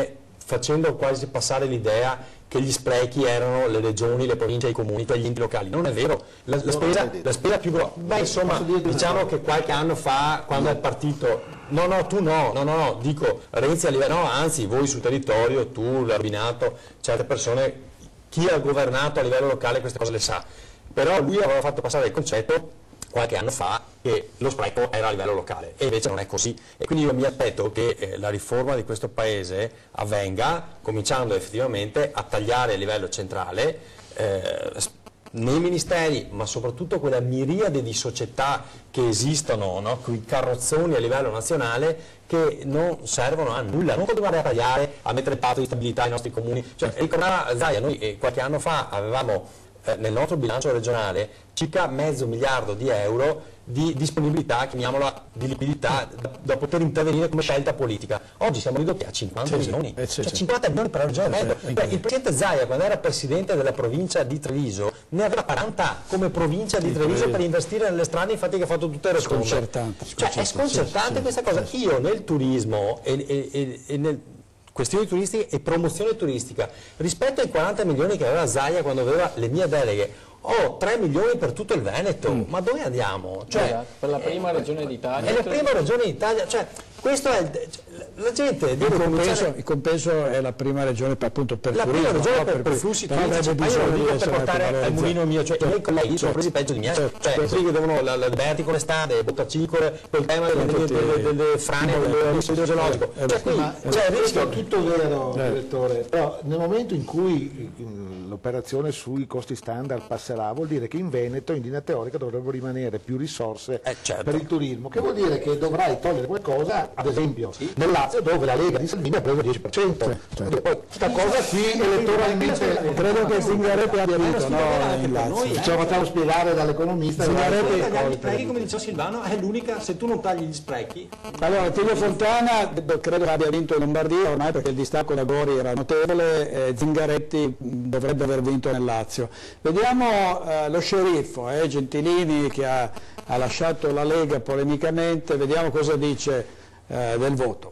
facendo quasi passare l'idea che gli sprechi erano le regioni, le province, i comuni, per gli enti locali. Non è vero, la, la, spesa, la spesa più grossa, beh insomma diciamo che qualche anno fa quando è partito, no no tu no, no no no, dico Renzi a livello, no anzi voi sul territorio, tu, l'Arbinato, certe persone, chi ha governato a livello locale queste cose le sa, però lui aveva fatto passare il concetto qualche anno fa che lo spreco era a livello locale e invece non è così, e quindi io mi aspetto che eh, la riforma di questo paese avvenga cominciando effettivamente a tagliare a livello centrale eh, nei ministeri, ma soprattutto quella miriade di società che esistono, no? Quei carrozzoni a livello nazionale che non servono a nulla, non continuare a tagliare, a mettere il patto di stabilità ai nostri comuni, cioè, ricordava Zaia, noi eh, qualche anno fa avevamo nel nostro bilancio regionale circa mezzo miliardo di euro di disponibilità, chiamiamola di liquidità, da, da poter intervenire come scelta politica. Oggi siamo ridotti a cinquanta sì, milioni, sì, sì, cioè sì. cinquanta milioni per la regione Sì, Veneto. sì, Beh, il presidente Zaia, quando era presidente della provincia di Treviso, ne aveva quaranta come provincia di Treviso sì. per investire nelle strade, infatti che ha fatto tutte le sconde. Sconcertante, Cioè è sconcertante sì, questa sì, cosa. sì. Io nel turismo e, e, e, e nel questioni turistiche e promozione turistica, rispetto ai quaranta milioni che aveva Zaia quando aveva le mie deleghe, ho tre milioni per tutto il Veneto, mm. ma dove andiamo? Cioè, esatto, per la prima regione d'Italia. È la prima regione d'Italia, cioè, questo è il, la gente deve il, compenso, cominciare... il compenso è la prima regione per, appunto, per la turismo, prima regione no? per, per, per per flussi però turistici, avrebbe ma io non bisogno dico di per essere portare al mulino mio, cioè i miei colleghi sono presi peggio di me, certo, cioè certo. quelli che devono la, la Berti con le strade, Bottacicole, quel tema delle, delle, delle, delle frane, del rischio idrogeologico, Eh, cioè qui ma, c'è il questo rischio... è tutto vero, Eh. direttore, però nel momento in cui mm, l'operazione sui costi standard passerà, vuol dire che in Veneto in linea teorica dovrebbero rimanere più risorse Eh, certo. per il turismo, che vuol dire che dovrai togliere qualcosa, ad esempio nel Lazio, dove la Lega di Salvini ha preso il dieci per cento. Quindi poi questa cosa qui elettoralmente credo che Zingaretti abbia vinto, no, in Lazio. ce lo facciamo spiegare dall'economista. Zingaretti- Tagliare gli sprechi, come diceva Silvano, è l'unica, se tu non tagli gli sprechi... Allora, Tilio Fontana credo che abbia vinto in Lombardia ormai perché il distacco da Gori era notevole, eh, Zingaretti dovrebbe aver vinto nel Lazio. Vediamo eh, lo sceriffo, eh, Gentilini, che ha, ha lasciato la Lega polemicamente, vediamo cosa dice eh, del voto.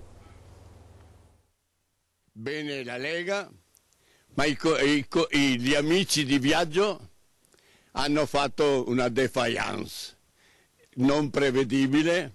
Bene la Lega, ma i, i, i, gli amici di Viaggio hanno fatto una defiance non prevedibile,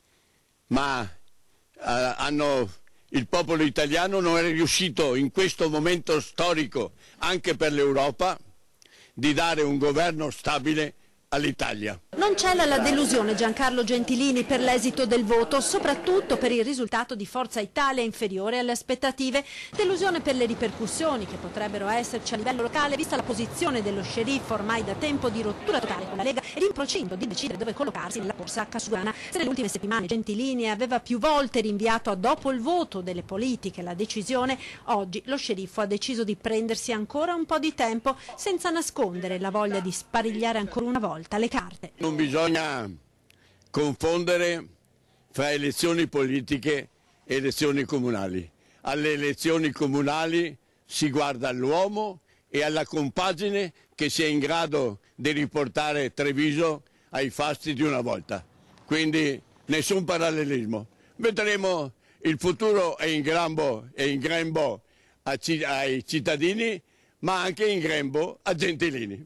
ma eh, hanno, il popolo italiano non è riuscito in questo momento storico, anche per l'Europa, di dare un governo stabile all'Italia. Non cela la delusione Giancarlo Gentilini per l'esito del voto, soprattutto per il risultato di Forza Italia inferiore alle aspettative. Delusione per le ripercussioni che potrebbero esserci a livello locale, vista la posizione dello sceriffo ormai da tempo di rottura totale con la Lega ed in procinto di decidere dove collocarsi nella corsa casugana. Se nelle ultime settimane Gentilini aveva più volte rinviato a dopo il voto delle politiche la decisione, oggi lo sceriffo ha deciso di prendersi ancora un po' di tempo senza nascondere la voglia di sparigliare ancora una volta le carte. Non bisogna confondere fra elezioni politiche e elezioni comunali. Alle elezioni comunali si guarda all'uomo e alla compagine che sia in grado di riportare Treviso ai fasti di una volta. Quindi nessun parallelismo. Vedremo, il futuro è in grembo, è in grembo ai cittadini, ma anche in grembo a Gentilini.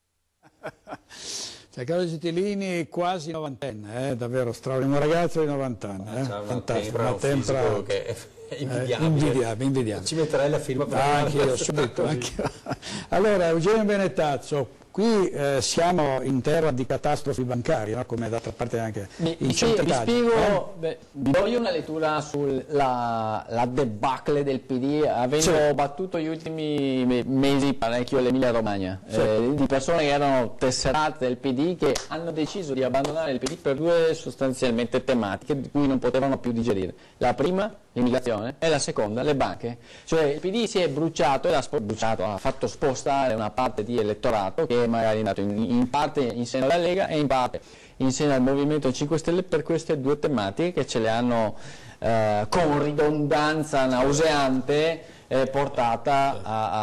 Giancarlo Gentilini quasi novantenne, eh, davvero straordinario, un ragazzo di novanta anni, eh, C'ha una fantastico, tempra, una un tempra fisico che è invidiabile. eh, invidiabile, invidiabile. Ci metterei la firma per Ah, anch'io, subito, anch'io. Allora, Eugenio Benetazzo, qui eh, siamo in terra di catastrofi bancarie, no? Come d'altra parte anche Vi, in vi, certe vi Italia. spiego, Eh? beh, vi do io una lettura sulla la debacle del P D, avendo Sì. battuto gli ultimi me- mesi parecchio l'Emilia Romagna, Sì. eh, di persone che erano tesserate del P D, che hanno deciso di abbandonare il P D per due sostanzialmente tematiche di cui non potevano più digerire. La prima, l'immigrazione, e la seconda, le banche. Cioè il P D si è bruciato, e ha, spo- bruciato, ha fatto spostare una parte di elettorato che magari è andato in, in parte in seno alla Lega e in parte in seno al Movimento cinque Stelle per queste due tematiche che ce le hanno eh, con ridondanza nauseante eh, portata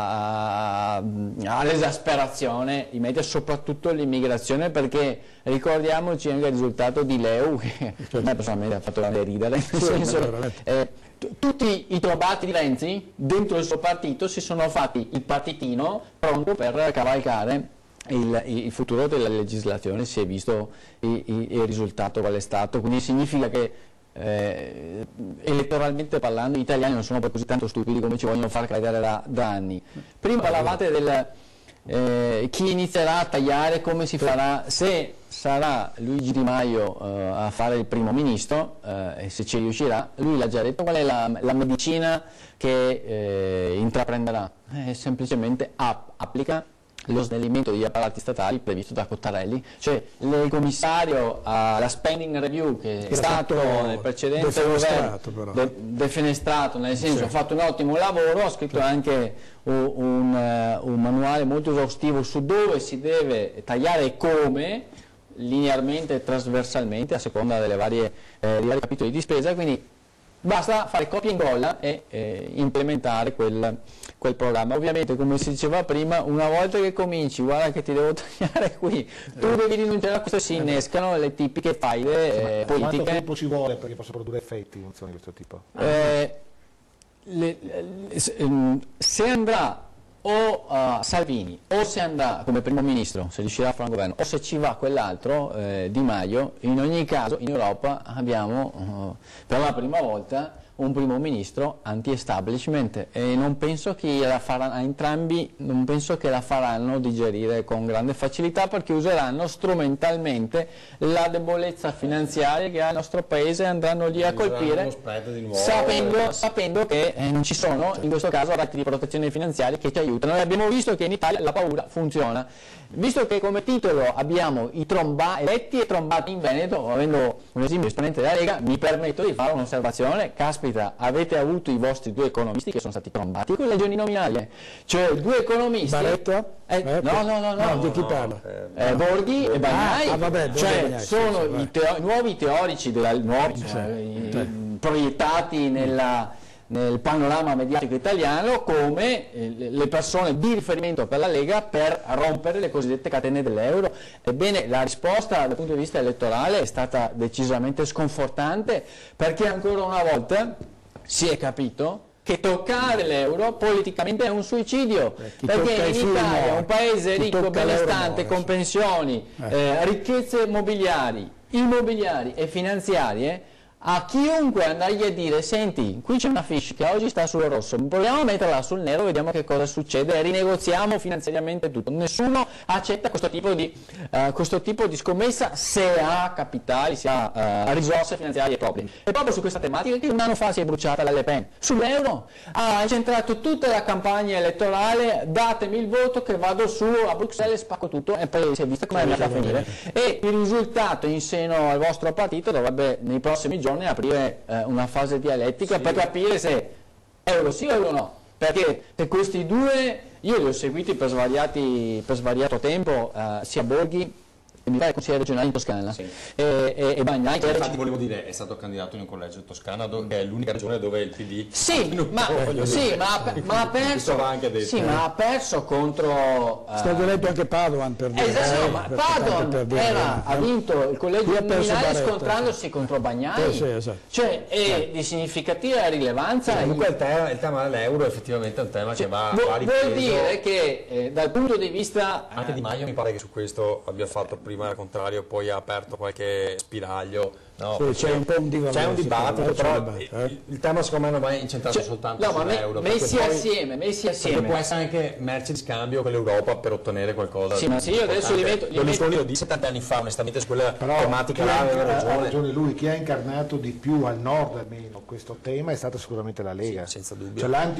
all'esasperazione in media, soprattutto l'immigrazione, perché ricordiamoci anche il risultato di Leu, che a me personalmente ha fatto grande ridere, nel senso, eh, tutti i trovati di Renzi dentro il suo partito si sono fatti il partitino pronto per cavalcare il, il futuro della legislazione. Si è visto il, il, il risultato qual è stato, quindi significa che eh, elettoralmente parlando gli italiani non sono poi così tanto stupidi come ci vogliono far credere da, da anni. Prima parlavate del eh, chi inizierà a tagliare, come si farà, se sarà Luigi Di Maio eh, a fare il primo ministro, eh, e se ci riuscirà. Lui l'ha già detto qual è la, la medicina che eh, intraprenderà, eh, semplicemente app, applica lo snellimento degli apparati statali previsto da Cottarelli, cioè il commissario alla spending review che è stato nel precedente governo de, defenestrato, nel senso sì. ha fatto un ottimo lavoro, ha scritto sì. anche un, un, uh, un manuale molto esaustivo su dove si deve tagliare e come, linearmente e trasversalmente a seconda delle varie, eh, dei vari capitoli di spesa, quindi basta fare copia e incolla e eh, implementare quel, quel programma. Ovviamente, come si diceva prima, una volta che cominci, guarda che ti devo tagliare qui, tu devi rinunciare a questo, si innescano le tipiche faide eh, politiche. Quanto tempo ci vuole perché possa produrre effetti funzioni di questo tipo? Eh, le, le, se andrà o uh, Salvini, o se andrà come primo ministro, se riuscirà a fare un governo, o se ci va quell'altro, eh, Di Maio, in ogni caso in Europa abbiamo uh, per la prima volta un primo ministro anti-establishment, e non penso che la faranno, a entrambi non penso che la faranno digerire con grande facilità, perché useranno strumentalmente la debolezza finanziaria che ha il nostro paese e andranno lì a colpire, sapendo, sapendo che eh, non ci sono in questo caso reti di protezione finanziaria che ci aiutano, e abbiamo visto che in Italia la paura funziona. Visto che come titolo abbiamo i tromba, eletti e trombati in Veneto, avendo un esempio esponente della Lega, mi permetto di fare un'osservazione. Caspita, avete avuto i vostri due economisti che sono stati trombati con le regioni nominali, cioè due economisti. Baretta? Eh, eh, no, no, no, no, no, di chi parla? Eh, Borghi e Bagnai, ah, vabbè, cioè Bagnai, sono sì, sì, i teo nuovi teorici, della, nuovi, sì, cioè, sì. i, proiettati nella nel panorama mediatico italiano come eh, le persone di riferimento per la Lega per rompere le cosiddette catene dell'euro. Ebbene, la risposta dal punto di vista elettorale è stata decisamente sconfortante, perché ancora una volta si è capito che toccare l'euro politicamente è un suicidio, eh, perché in Italia, un paese ricco, benestante, con pensioni, eh. Eh, ricchezze mobiliari, immobiliari e finanziarie, a chiunque andargli a dire: senti, qui c'è una fiche che oggi sta sul rosso, proviamo a metterla sul nero, vediamo che cosa succede e rinegoziamo finanziariamente tutto. Nessuno accetta questo tipo di, uh, questo tipo di scommessa se ha capitali, se ha uh, risorse finanziarie proprie. E proprio su questa tematica che un anno fa si è bruciata la Le Pen, sull'euro ha incentrato tutta la campagna elettorale: datemi il voto che vado su a Bruxelles e spacco tutto, e poi si è visto come è andata a finire. E il risultato in seno al vostro partito dovrebbe nei prossimi giorni aprire eh, una fase dialettica, sì, per capire se euro sì o euro no, perché se questi due, io li ho seguiti per, svariati, per svariato tempo, eh, sia Borghi, mi pare consigliere regionale in Toscana, sì, e, e, e Bagnai. Infatti volevo dire, è stato candidato in un collegio in Toscana, che è l'unica regione dove il P D sì, ma, sì, ma, ha, ma ha perso sì, ma ha perso contro uh, è stato eletto anche Padoan, per dire, esatto, eh, ma per, Padoan per dire, era, ha vinto il collegio nominale scontrandosi sì. contro Bagnai, sì, sì, esatto. Cioè è sì. di significativa rilevanza. Sì, comunque il tema, il tema dell'euro effettivamente è un tema cioè, che va, vuol, va ripreso. Vuol dire che eh, dal punto di vista anche Di Maio mi pare che su questo abbia fatto prima il contrario, poi ha aperto qualche spiraglio. No, sì, c'è un po' un dibattito, c'è un dibattito, però dibattito, eh. il, il tema secondo me non è incentrato cioè, soltanto no, sull'euro. Me, messi assieme, messi assieme. Perché può essere anche merce di scambio con l'Europa per ottenere qualcosa. Sì, ma sì, io adesso li metto. Berlusconi lo disse tanti anni fa, onestamente, su quella però tematica là aveva ragione. Ha ragione lui, chi ha incarnato di più al nord almeno questo tema è stata sicuramente la Lega. Sì, senza dubbio. Cioè la,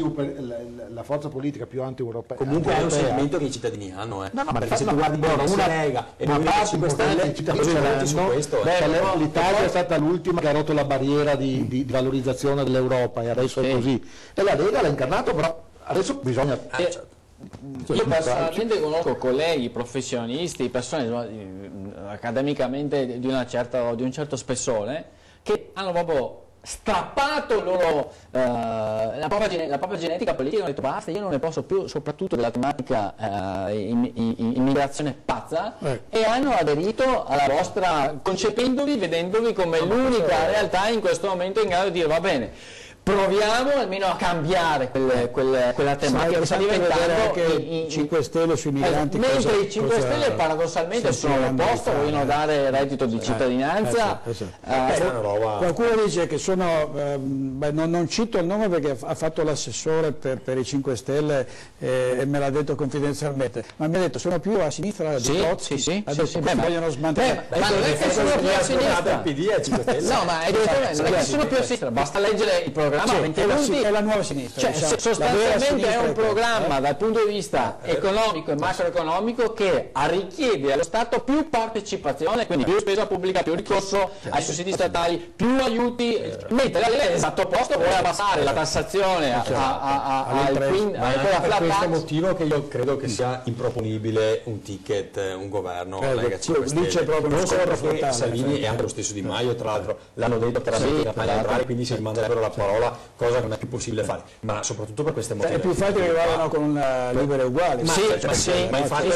la forza politica più anti-europea. Comunque è un sentimento che i cittadini hanno, eh. No, no, perché ma se tu guardi bene la Lega e non cinque Stelle, su questo. L'Italia è stata l'ultima che ha rotto la barriera di, di, di valorizzazione dell'Europa e adesso sì. è così, e la Lega l'ha incarnato, però adesso bisogna eh, cioè, io personalmente conosco colleghi, professionisti, persone accademicamente di, una certa, di un certo spessore che hanno proprio strappato loro, eh, la, propria, la propria genetica politica, hanno detto basta, io non ne posso più, soprattutto della tematica eh, in, in, in, immigrazione pazza, eh. e hanno aderito alla vostra, concependovi, vedendovi come l'unica realtà in questo momento in grado di dire va bene, proviamo almeno a cambiare quelle, quelle, quella tematica che sta diventando anche i, i cinque Stelle sui migranti. Mentre cosa, i cinque cosa, Stelle paradossalmente sono all'opposto, vogliono dare reddito di cittadinanza. Eh, esatto, esatto. Eh, eh, qualcuno dice che sono, eh, beh, non, non cito il nome perché ha fatto l'assessore per, per i cinque Stelle eh, e me l'ha detto confidenzialmente, ma mi ha detto sono più a sinistra sì, di Totti, sì, sì, ha sì, detto sì, che beh, vogliono smantellare. Beh, ma non è che sono più a sinistra. No, ma è non è che sono più a sinistra, basta leggere il programma. Sì, venti è, la, punti, è la nuova sinistra, cioè, diciamo, sostanzialmente è un programma eh? dal punto di vista eh, economico e macroeconomico che richiede allo Stato più partecipazione, quindi più spesa pubblica, più ricorso ai sussidi statali, più aiuti, mentre la Lega è l'esatto opposto, vuole abbassare la tassazione a, a, a, a, al quindici, ma è per questo motivo che io credo che sia improponibile un ticket, un governo eh, Lega cinque Stelle. Non solo perché Salvini e anche lo stesso Di Maio tra l'altro l'hanno detto chiaramente da parlare, quindi si manderebbero la parola, cosa che non è più possibile fare, ma soprattutto per queste motivazioni. È più facile che vadano con una libera e uguale. Ma, sì, cioè, sì, ma infatti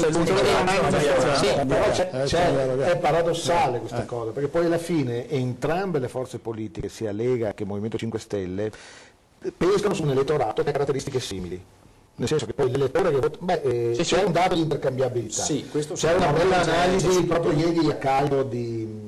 è paradossale questa cosa, perché poi alla fine entrambe le forze politiche, sia Lega che Movimento cinque Stelle, pescano su un elettorato che ha caratteristiche simili. Nel senso che poi l'elettore che vota, beh, eh, sì, c'è sì. un dato di intercambiabilità. Sì, questo c'è una bella analisi proprio ieri a caldo di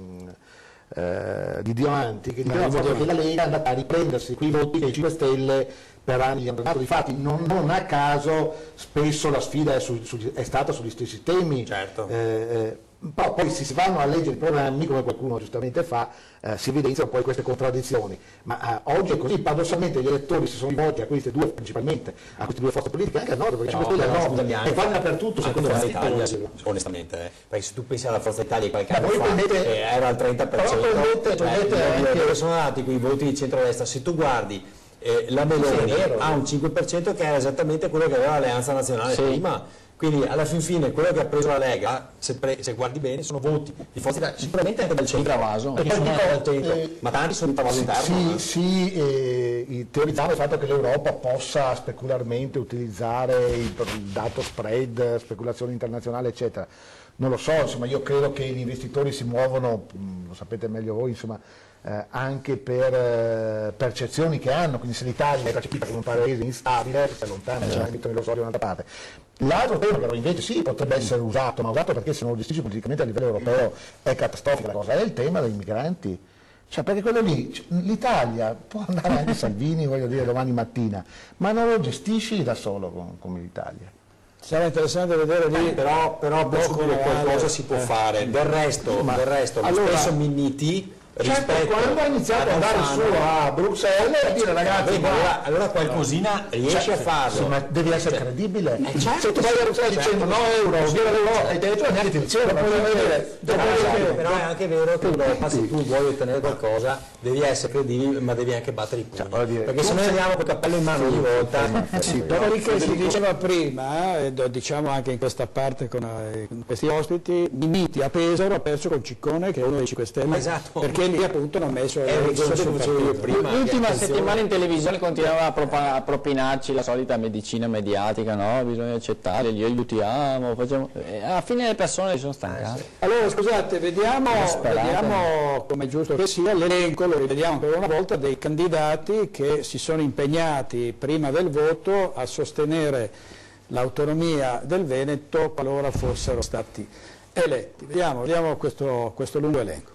Eh, di Diomanti che diceva proprio che la Lega è andata a riprendersi quei voti che i cinque Stelle per anni gli hanno dato. Difatti non, non a caso spesso la sfida è, su, su, è stata sugli stessi temi, certo. eh, eh, però poi si vanno a leggere i programmi come qualcuno giustamente fa, eh, si evidenziano poi queste contraddizioni, ma eh, oggi è così, paradossalmente gli elettori si sono rivolti a queste due, principalmente a queste due forze politiche, anche al nord, perché no, cinque Stelle al nord bianchi, e fanno dappertutto secondo me Italia, onestamente, eh, perché se tu pensi alla Forza Italia qualche anno voi fa prendete, eh, era al trenta per cento, però prendete, prendete cioè, anche, sono andati quei voti di centrodestra, se tu guardi eh, la Meloni sì, ha un cinque per cento che era esattamente quello che aveva l'Alleanza Nazionale sì. prima. Quindi alla fin fine quello che ha preso la Lega, se, pre, se guardi bene, sono voti di Forza Italia, sicuramente anche dal centro, perché sono anche dal centro, eh, ma tanti sono di travaso interno. Sì, sì eh, teorizzavo il fatto che l'Europa possa specularmente utilizzare il, il dato spread, speculazione internazionale, eccetera. Non lo so, insomma, io credo che gli investitori si muovono, lo sapete meglio voi, insomma, eh, anche per eh, percezioni che hanno, quindi se l'Italia è percepita come un paese instabile, si allontana, c'è anche lo so di un'altra parte. L'altro tema però invece sì, potrebbe essere usato, ma usato perché se non lo gestisci politicamente a livello europeo è catastrofica la cosa, è il tema dei migranti. Cioè, perché quello lì, l'Italia può andare anche Salvini, voglio dire, domani mattina, ma non lo gestisci da solo come, come l'Italia. Sarà interessante vedere lì, eh, però, però posso dire qualcosa si può eh. fare, del resto, ma, del resto allora, lo stesso Minniti certo, quando ha iniziato ad andare su a Bruxelles e dire ragazzi beh, allora, allora qualcosina riesci cioè, a farlo, sì, ma devi essere cioè, credibile, eh, certo, se tu vai a Bruxelles certo, dicendo no euro, viva l'Europa e te neanche ti dicevano, però è anche vero che l'Europa se tu vuoi ottenere qualcosa devi essere credibile ma devi anche battere i pugni, cioè, perché se noi andiamo col cappello in mano ogni volta dopodiché si diceva prima e diciamo anche in questa parte con questi ospiti, Minniti a Pesaro ha perso con Ciccone che è uno dei cinque Stelle, esatto, perché lì appunto non ha messo l'ultima settimana in televisione continuava a, pro a propinarci la solita medicina mediatica, no? Bisogna accettare, li aiutiamo, facciamo... Eh, alla fine le persone si sono stancate. Eh, sì. Allora scusate, vediamo, vediamo come è giusto che sia l'elenco, lo rivediamo per una volta, dei candidati che si sono impegnati prima del voto a sostenere l'autonomia del Veneto qualora fossero stati eletti. Vediamo, vediamo questo, questo lungo elenco.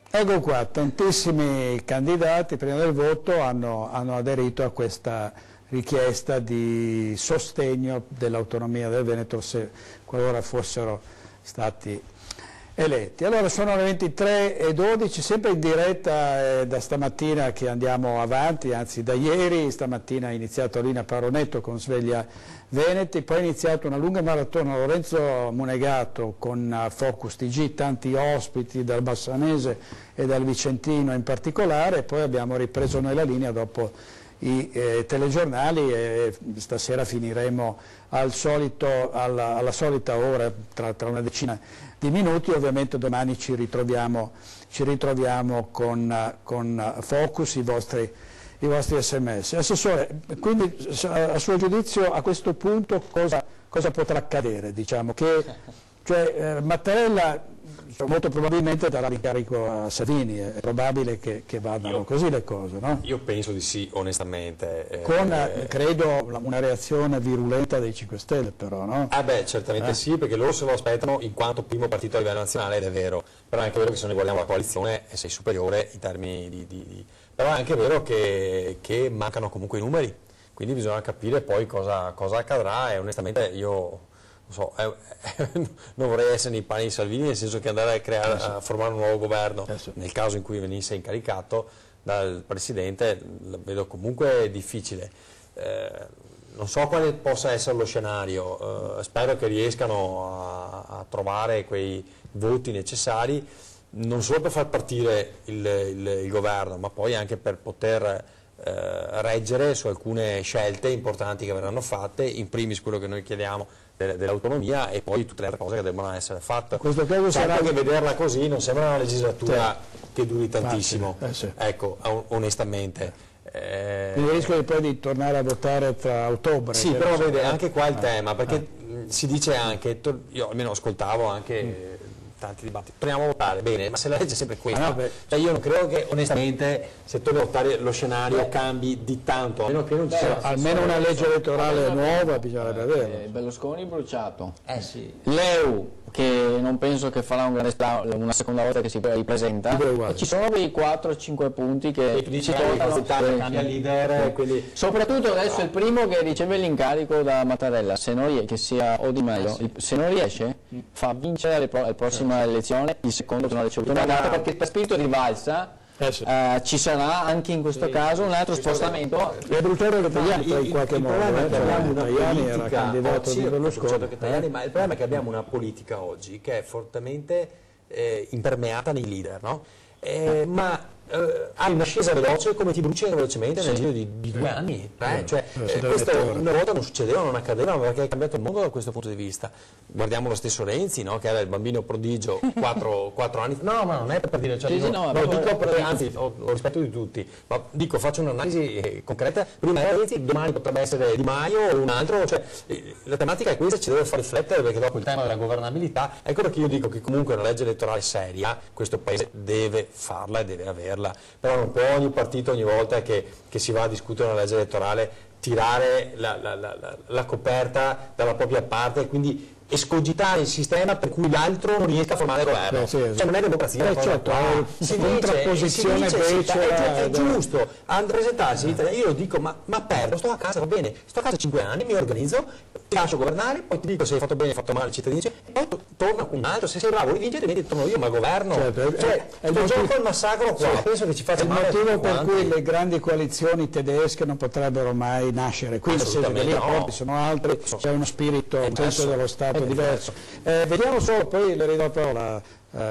Ecco qua, tantissimi candidati prima del voto hanno, hanno aderito a questa richiesta di sostegno dell'autonomia del Veneto se qualora fossero stati eletti. Allora sono le ventitré e dodici, sempre in diretta eh, da stamattina che andiamo avanti, anzi da ieri. Stamattina ha iniziato Lina Paronetto con Sveglia Veneti, poi è iniziata una lunga maratona Lorenzo Munegato con uh, Focus T G, tanti ospiti dal Bassanese e dal Vicentino in particolare, e poi abbiamo ripreso noi la linea dopo i eh, telegiornali e stasera finiremo al solito, alla, alla solita ora, tra, tra una decina di minuti. Ovviamente domani ci ritroviamo, ci ritroviamo con, con Focus, i vostri, i vostri sms. Assessore, quindi a suo giudizio a questo punto cosa, cosa potrà accadere? Diciamo che, cioè, eh, Mattarella molto probabilmente darà l'incarico a Salvini, è probabile che, che vadano io, così le cose, no? Io penso di sì, onestamente. Con, eh, credo, una reazione virulenta dei cinque Stelle però, no? Ah beh, certamente eh. sì, perché loro se lo aspettano in quanto primo partito a livello nazionale, ed è vero, però è anche vero che se noi guardiamo la coalizione sei superiore in termini di... di, di... però è anche vero che, che mancano comunque i numeri, quindi bisogna capire poi cosa, cosa accadrà, e onestamente io... So, eh, eh, non vorrei essere nei panni di Salvini, nel senso che andare a, creare, eh sì. a formare un nuovo governo, eh sì. nel caso in cui venisse incaricato dal Presidente, la vedo comunque difficile. Eh, non so quale possa essere lo scenario, eh, spero che riescano a, a trovare quei voti necessari, non solo per far partire il, il, il governo, ma poi anche per poter eh, reggere su alcune scelte importanti che verranno fatte, in primis quello che noi chiediamo dell'autonomia, e poi tutte le altre cose che devono essere fatte. Questo caso certo sarà... che vederla così non sembra una legislatura sì. che duri tantissimo, eh sì. ecco, onestamente. Eh... Quindi rischio poi di tornare a votare tra ottobre. Sì, però so. vede, anche qua il ah. tema, perché ah. si dice anche, io almeno ascoltavo anche... Mm. tanti dibattiti, proviamo a votare, bene, ma se la legge è sempre questa, ah, no, cioè io non credo che onestamente se torni a votare lo scenario beh. cambi di tanto, almeno che non ci sia almeno una legge elettorale nuova bisognerebbe avere. Eh, Berlusconi bruciato, eh sì. L'E U che non penso che farà un grande una seconda volta che si ripresenta, e ci sono quei quattro cinque punti che e tu dici che cambia leader, sì. quindi... soprattutto adesso no. il primo che riceve l'incarico da Mattarella, se non riesce, che sia o Di Maio, eh sì. se non riesce mm. fa vincere alle, alle prossime sì. elezioni, il secondo che non ha ricevuto una data, perché per spirito di rivalsa eh sì. uh, ci sarà anche in questo sì. caso un altro sì. spostamento. Le bruciate che Tajani no, in qualche il modo, eh, Tajani era candidato di Berlusconi, eh. ma il problema è che abbiamo una politica oggi che è fortemente eh, impermeata nei leader, no? eh, ma Uh, hai una scesa veloce come ti bruci velocemente nel giro di, di due anni, eh? Cioè, eh, questo una volta non succedeva, non accadeva, perché è cambiato il mondo da questo punto di vista. Guardiamo lo stesso Renzi, no? Che era il bambino prodigio quattro anni, no, ma non è per dire, cioè, sì, no, no, no, dico per, anzi ho, ho rispetto di tutti, ma dico faccio un'analisi eh, concreta, prima era Renzi, domani potrebbe essere Di Maio o un altro, cioè, eh, la tematica è questa, ci deve far riflettere, perché dopo il tema della governabilità, ecco perché io dico che comunque una legge elettorale seria questo Paese deve farla e deve averla. Però non può ogni partito, ogni volta che, che si va a discutere una legge elettorale, tirare la, la, la, la coperta dalla propria parte e quindi escogitare il sistema per cui l'altro non riesca a formare governo. Eh, sì, sì. Cioè non è democrazia, eh, certo, è si contrapposizione dice, si dice, becera, è, è giusto a presentarsi, eh. io lo dico, ma, ma perdo, sto a casa, va bene, sto a casa cinque anni, mi organizzo, ti lascio governare, poi ti dico se hai fatto bene, hai fatto male il cittadino, e poi torna un altro, se sei bravo rivincere, vedi, torno io, ma governo. Certo, cioè, è il gioco il massacro qua, sì. penso che ci faccia male. È il motivo per cui le grandi coalizioni tedesche non potrebbero mai nascere, qui nel senso che lì i rapporti sono altri, c'è uno spirito, un senso dello Stato diverso. Eh, vediamo solo, poi le ridò la parola,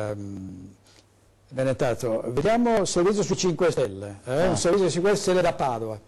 ehm, Benetazzo, vediamo il servizio sui cinque Stelle, eh? ah. un servizio sui cinque Stelle da Padova.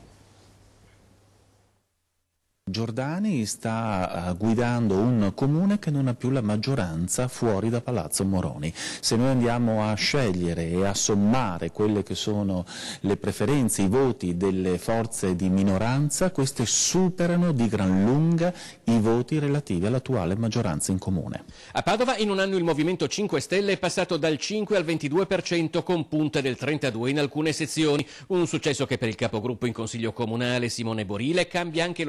Giordani sta uh, guidando un comune che non ha più la maggioranza fuori da Palazzo Moroni. Se noi andiamo a scegliere e a sommare quelle che sono le preferenze, i voti delle forze di minoranza, queste superano di gran lunga i voti relativi all'attuale maggioranza in comune. A Padova in un anno il Movimento cinque Stelle è passato dal cinque al ventidue per cento con punte del trentadue in alcune sezioni, un successo che per il capogruppo in Consiglio Comunale Simone Borile cambia anche lo scenario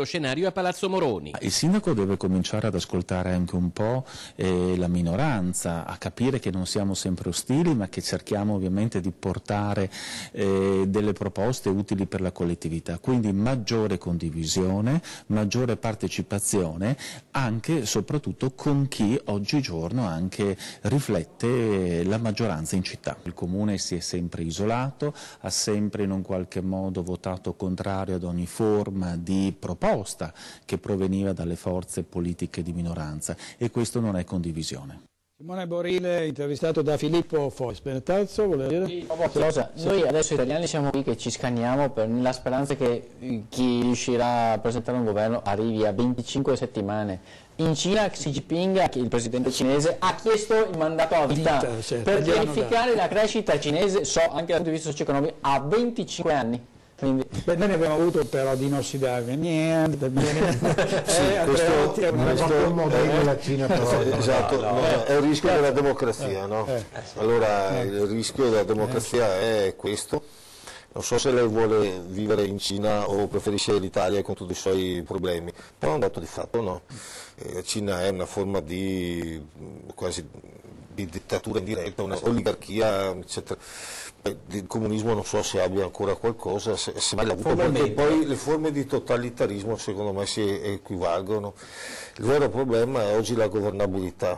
a Palazzo Moroni. Il sindaco deve cominciare ad ascoltare anche un po' eh, la minoranza, a capire che non siamo sempre ostili, ma che cerchiamo ovviamente di portare eh, delle proposte utili per la collettività. Quindi maggiore condivisione, maggiore partecipazione, anche e soprattutto con chi oggigiorno anche riflette la maggioranza in città. Il Comune si è sempre isolato, ha sempre in un qualche modo votato contrario ad ogni forma di proposta che proveniva dalle forze politiche di minoranza, e questo non è condivisione. Simone Borile, intervistato da Filippo Fois. Benetazzo, vuole dire? Sì, cosa. Noi adesso italiani siamo qui che ci scanniamo per la speranza che chi riuscirà a presentare un governo arrivi a venticinque settimane. In Cina Xi Jinping, il presidente cinese, ha chiesto il mandato a vita, vita certo, per verificare la crescita cinese, so, anche dal punto di vista socio-economico, a venticinque anni. Quindi... Beh, noi ne abbiamo avuto però di inossidare niente, sì, eh, questo è un, questo un modello della Cina, però esatto, no, no, no, è il rischio della democrazia, no? Eh, allora eh. il rischio della democrazia eh. è questo. Non so se lei vuole vivere in Cina o preferisce l'Italia con tutti i suoi problemi, però è un dato di fatto, no? La eh, Cina è una forma di quasi di dittatura indiretta, una oligarchia, eccetera. Il comunismo non so se abbia ancora qualcosa, se, se mai l'ha avuto, perché poi le forme di totalitarismo secondo me si equivalgono. Il vero problema è oggi la governabilità,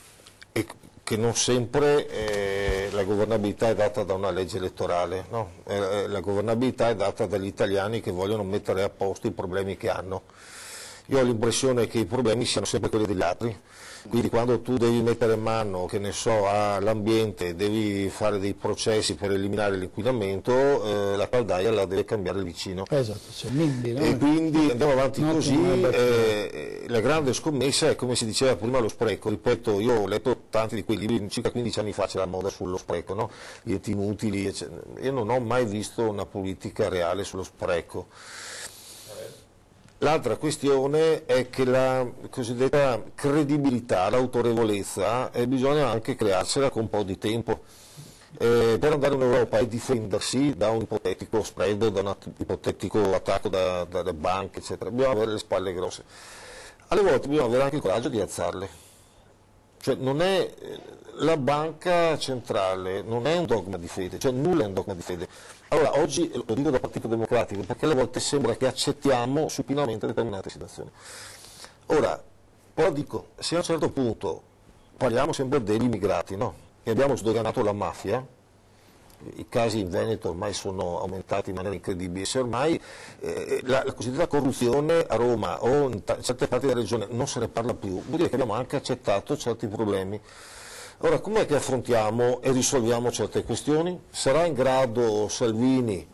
e che non sempre eh, la governabilità è data da una legge elettorale, no? eh, la governabilità è data dagli italiani che vogliono mettere a posto i problemi che hanno. Io ho l'impressione che i problemi siano sempre quelli degli altri, quindi quando tu devi mettere mano, che ne so, all'ambiente, devi fare dei processi per eliminare l'inquinamento, eh, la caldaia la deve cambiare il vicino. Esatto, cioè, quindi, no? E quindi andiamo avanti no, così, eh, la grande scommessa è, come si diceva prima, lo spreco. Ripeto, io ho letto tanti di quei libri, circa quindici anni fa c'era la moda sullo spreco, no? Gli enti inutili, eccetera. Io non ho mai visto una politica reale sullo spreco. L'altra questione è che la cosiddetta credibilità, l'autorevolezza, eh, bisogna anche crearsela con un po' di tempo. Eh, per andare in Europa e difendersi da un ipotetico spread, da un ipotetico attacco dalle da, da banche, eccetera, bisogna avere le spalle grosse. Alle volte bisogna avere anche il coraggio di alzarle. Cioè non è, la banca centrale non è un dogma di fede, cioè nulla è un dogma di fede. Allora oggi, lo dico da Partito Democratico, perché alle volte sembra che accettiamo supinamente determinate situazioni. Ora, però dico, se a un certo punto parliamo sempre degli immigrati, no? E abbiamo sdoganato la mafia, i casi in Veneto ormai sono aumentati in maniera incredibile, se ormai eh, la, la cosiddetta corruzione a Roma o in certe parti della regione non se ne parla più, vuol dire che abbiamo anche accettato certi problemi. Ora, com'è che affrontiamo e risolviamo certe questioni? Sarà in grado Salvini,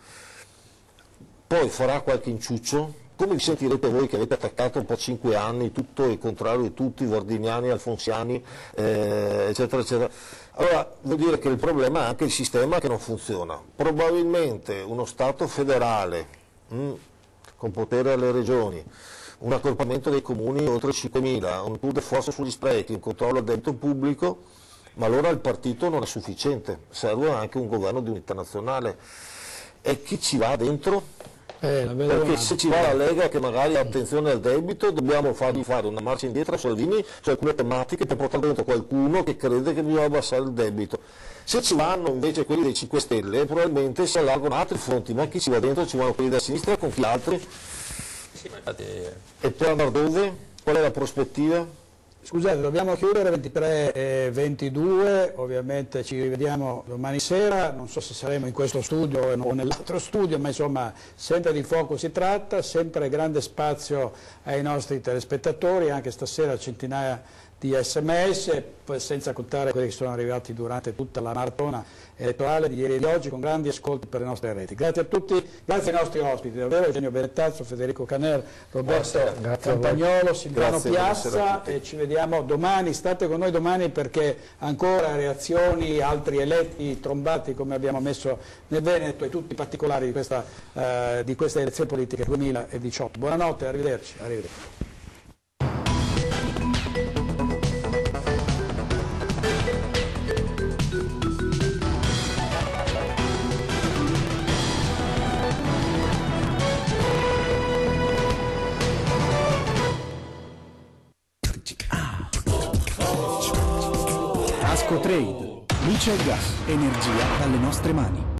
poi farà qualche inciuccio? Come vi sentirete voi che avete attaccato un po' cinque anni tutto il contrario di tutti, Verdiniani, Alfonsiani, eh, eccetera, eccetera? Allora, vuol dire che il problema è anche il sistema che non funziona. Probabilmente uno Stato federale, mh, con potere alle regioni, un accorpamento dei comuni oltre cinquemila, un tour de force sugli sprechi, un controllo del debito pubblico, ma allora il partito non è sufficiente, serve anche un governo di unità nazionale. E chi ci va dentro? Eh, Perché se ci va la Lega che magari ha attenzione al debito, dobbiamo fargli fare una marcia indietro a Salvini su alcune tematiche per portare dentro qualcuno che crede che bisogna abbassare il debito. Se ci vanno invece quelli dei cinque Stelle, probabilmente si allargano altri fronti, ma chi ci va dentro? Ci vanno quelli della sinistra con chi altri? Sì, infatti... E poi andare dove? Qual è la prospettiva? Scusate, dobbiamo chiudere ventitré e ventidue, ovviamente ci rivediamo domani sera, non so se saremo in questo studio o nell'altro studio, ma insomma sempre di fuoco si tratta, sempre grande spazio ai nostri telespettatori, anche stasera centinaia di sms, senza contare quelli che sono arrivati durante tutta la maratona elettorale di ieri e di oggi, con grandi ascolti per le nostre reti. Grazie a tutti, grazie ai nostri ospiti, davvero Eugenio Benetazzo, Federico Caner, Roberto Campagnolo, Silvano grazie, Piazza, e ci vediamo domani, state con noi domani perché ancora reazioni, altri eletti trombati come abbiamo messo nel Veneto e tutti i particolari di questa, eh, di queste elezioni politiche duemiladiciotto. Buonanotte, arrivederci. arrivederci. Asco Trade, luce e gas, energia dalle nostre mani.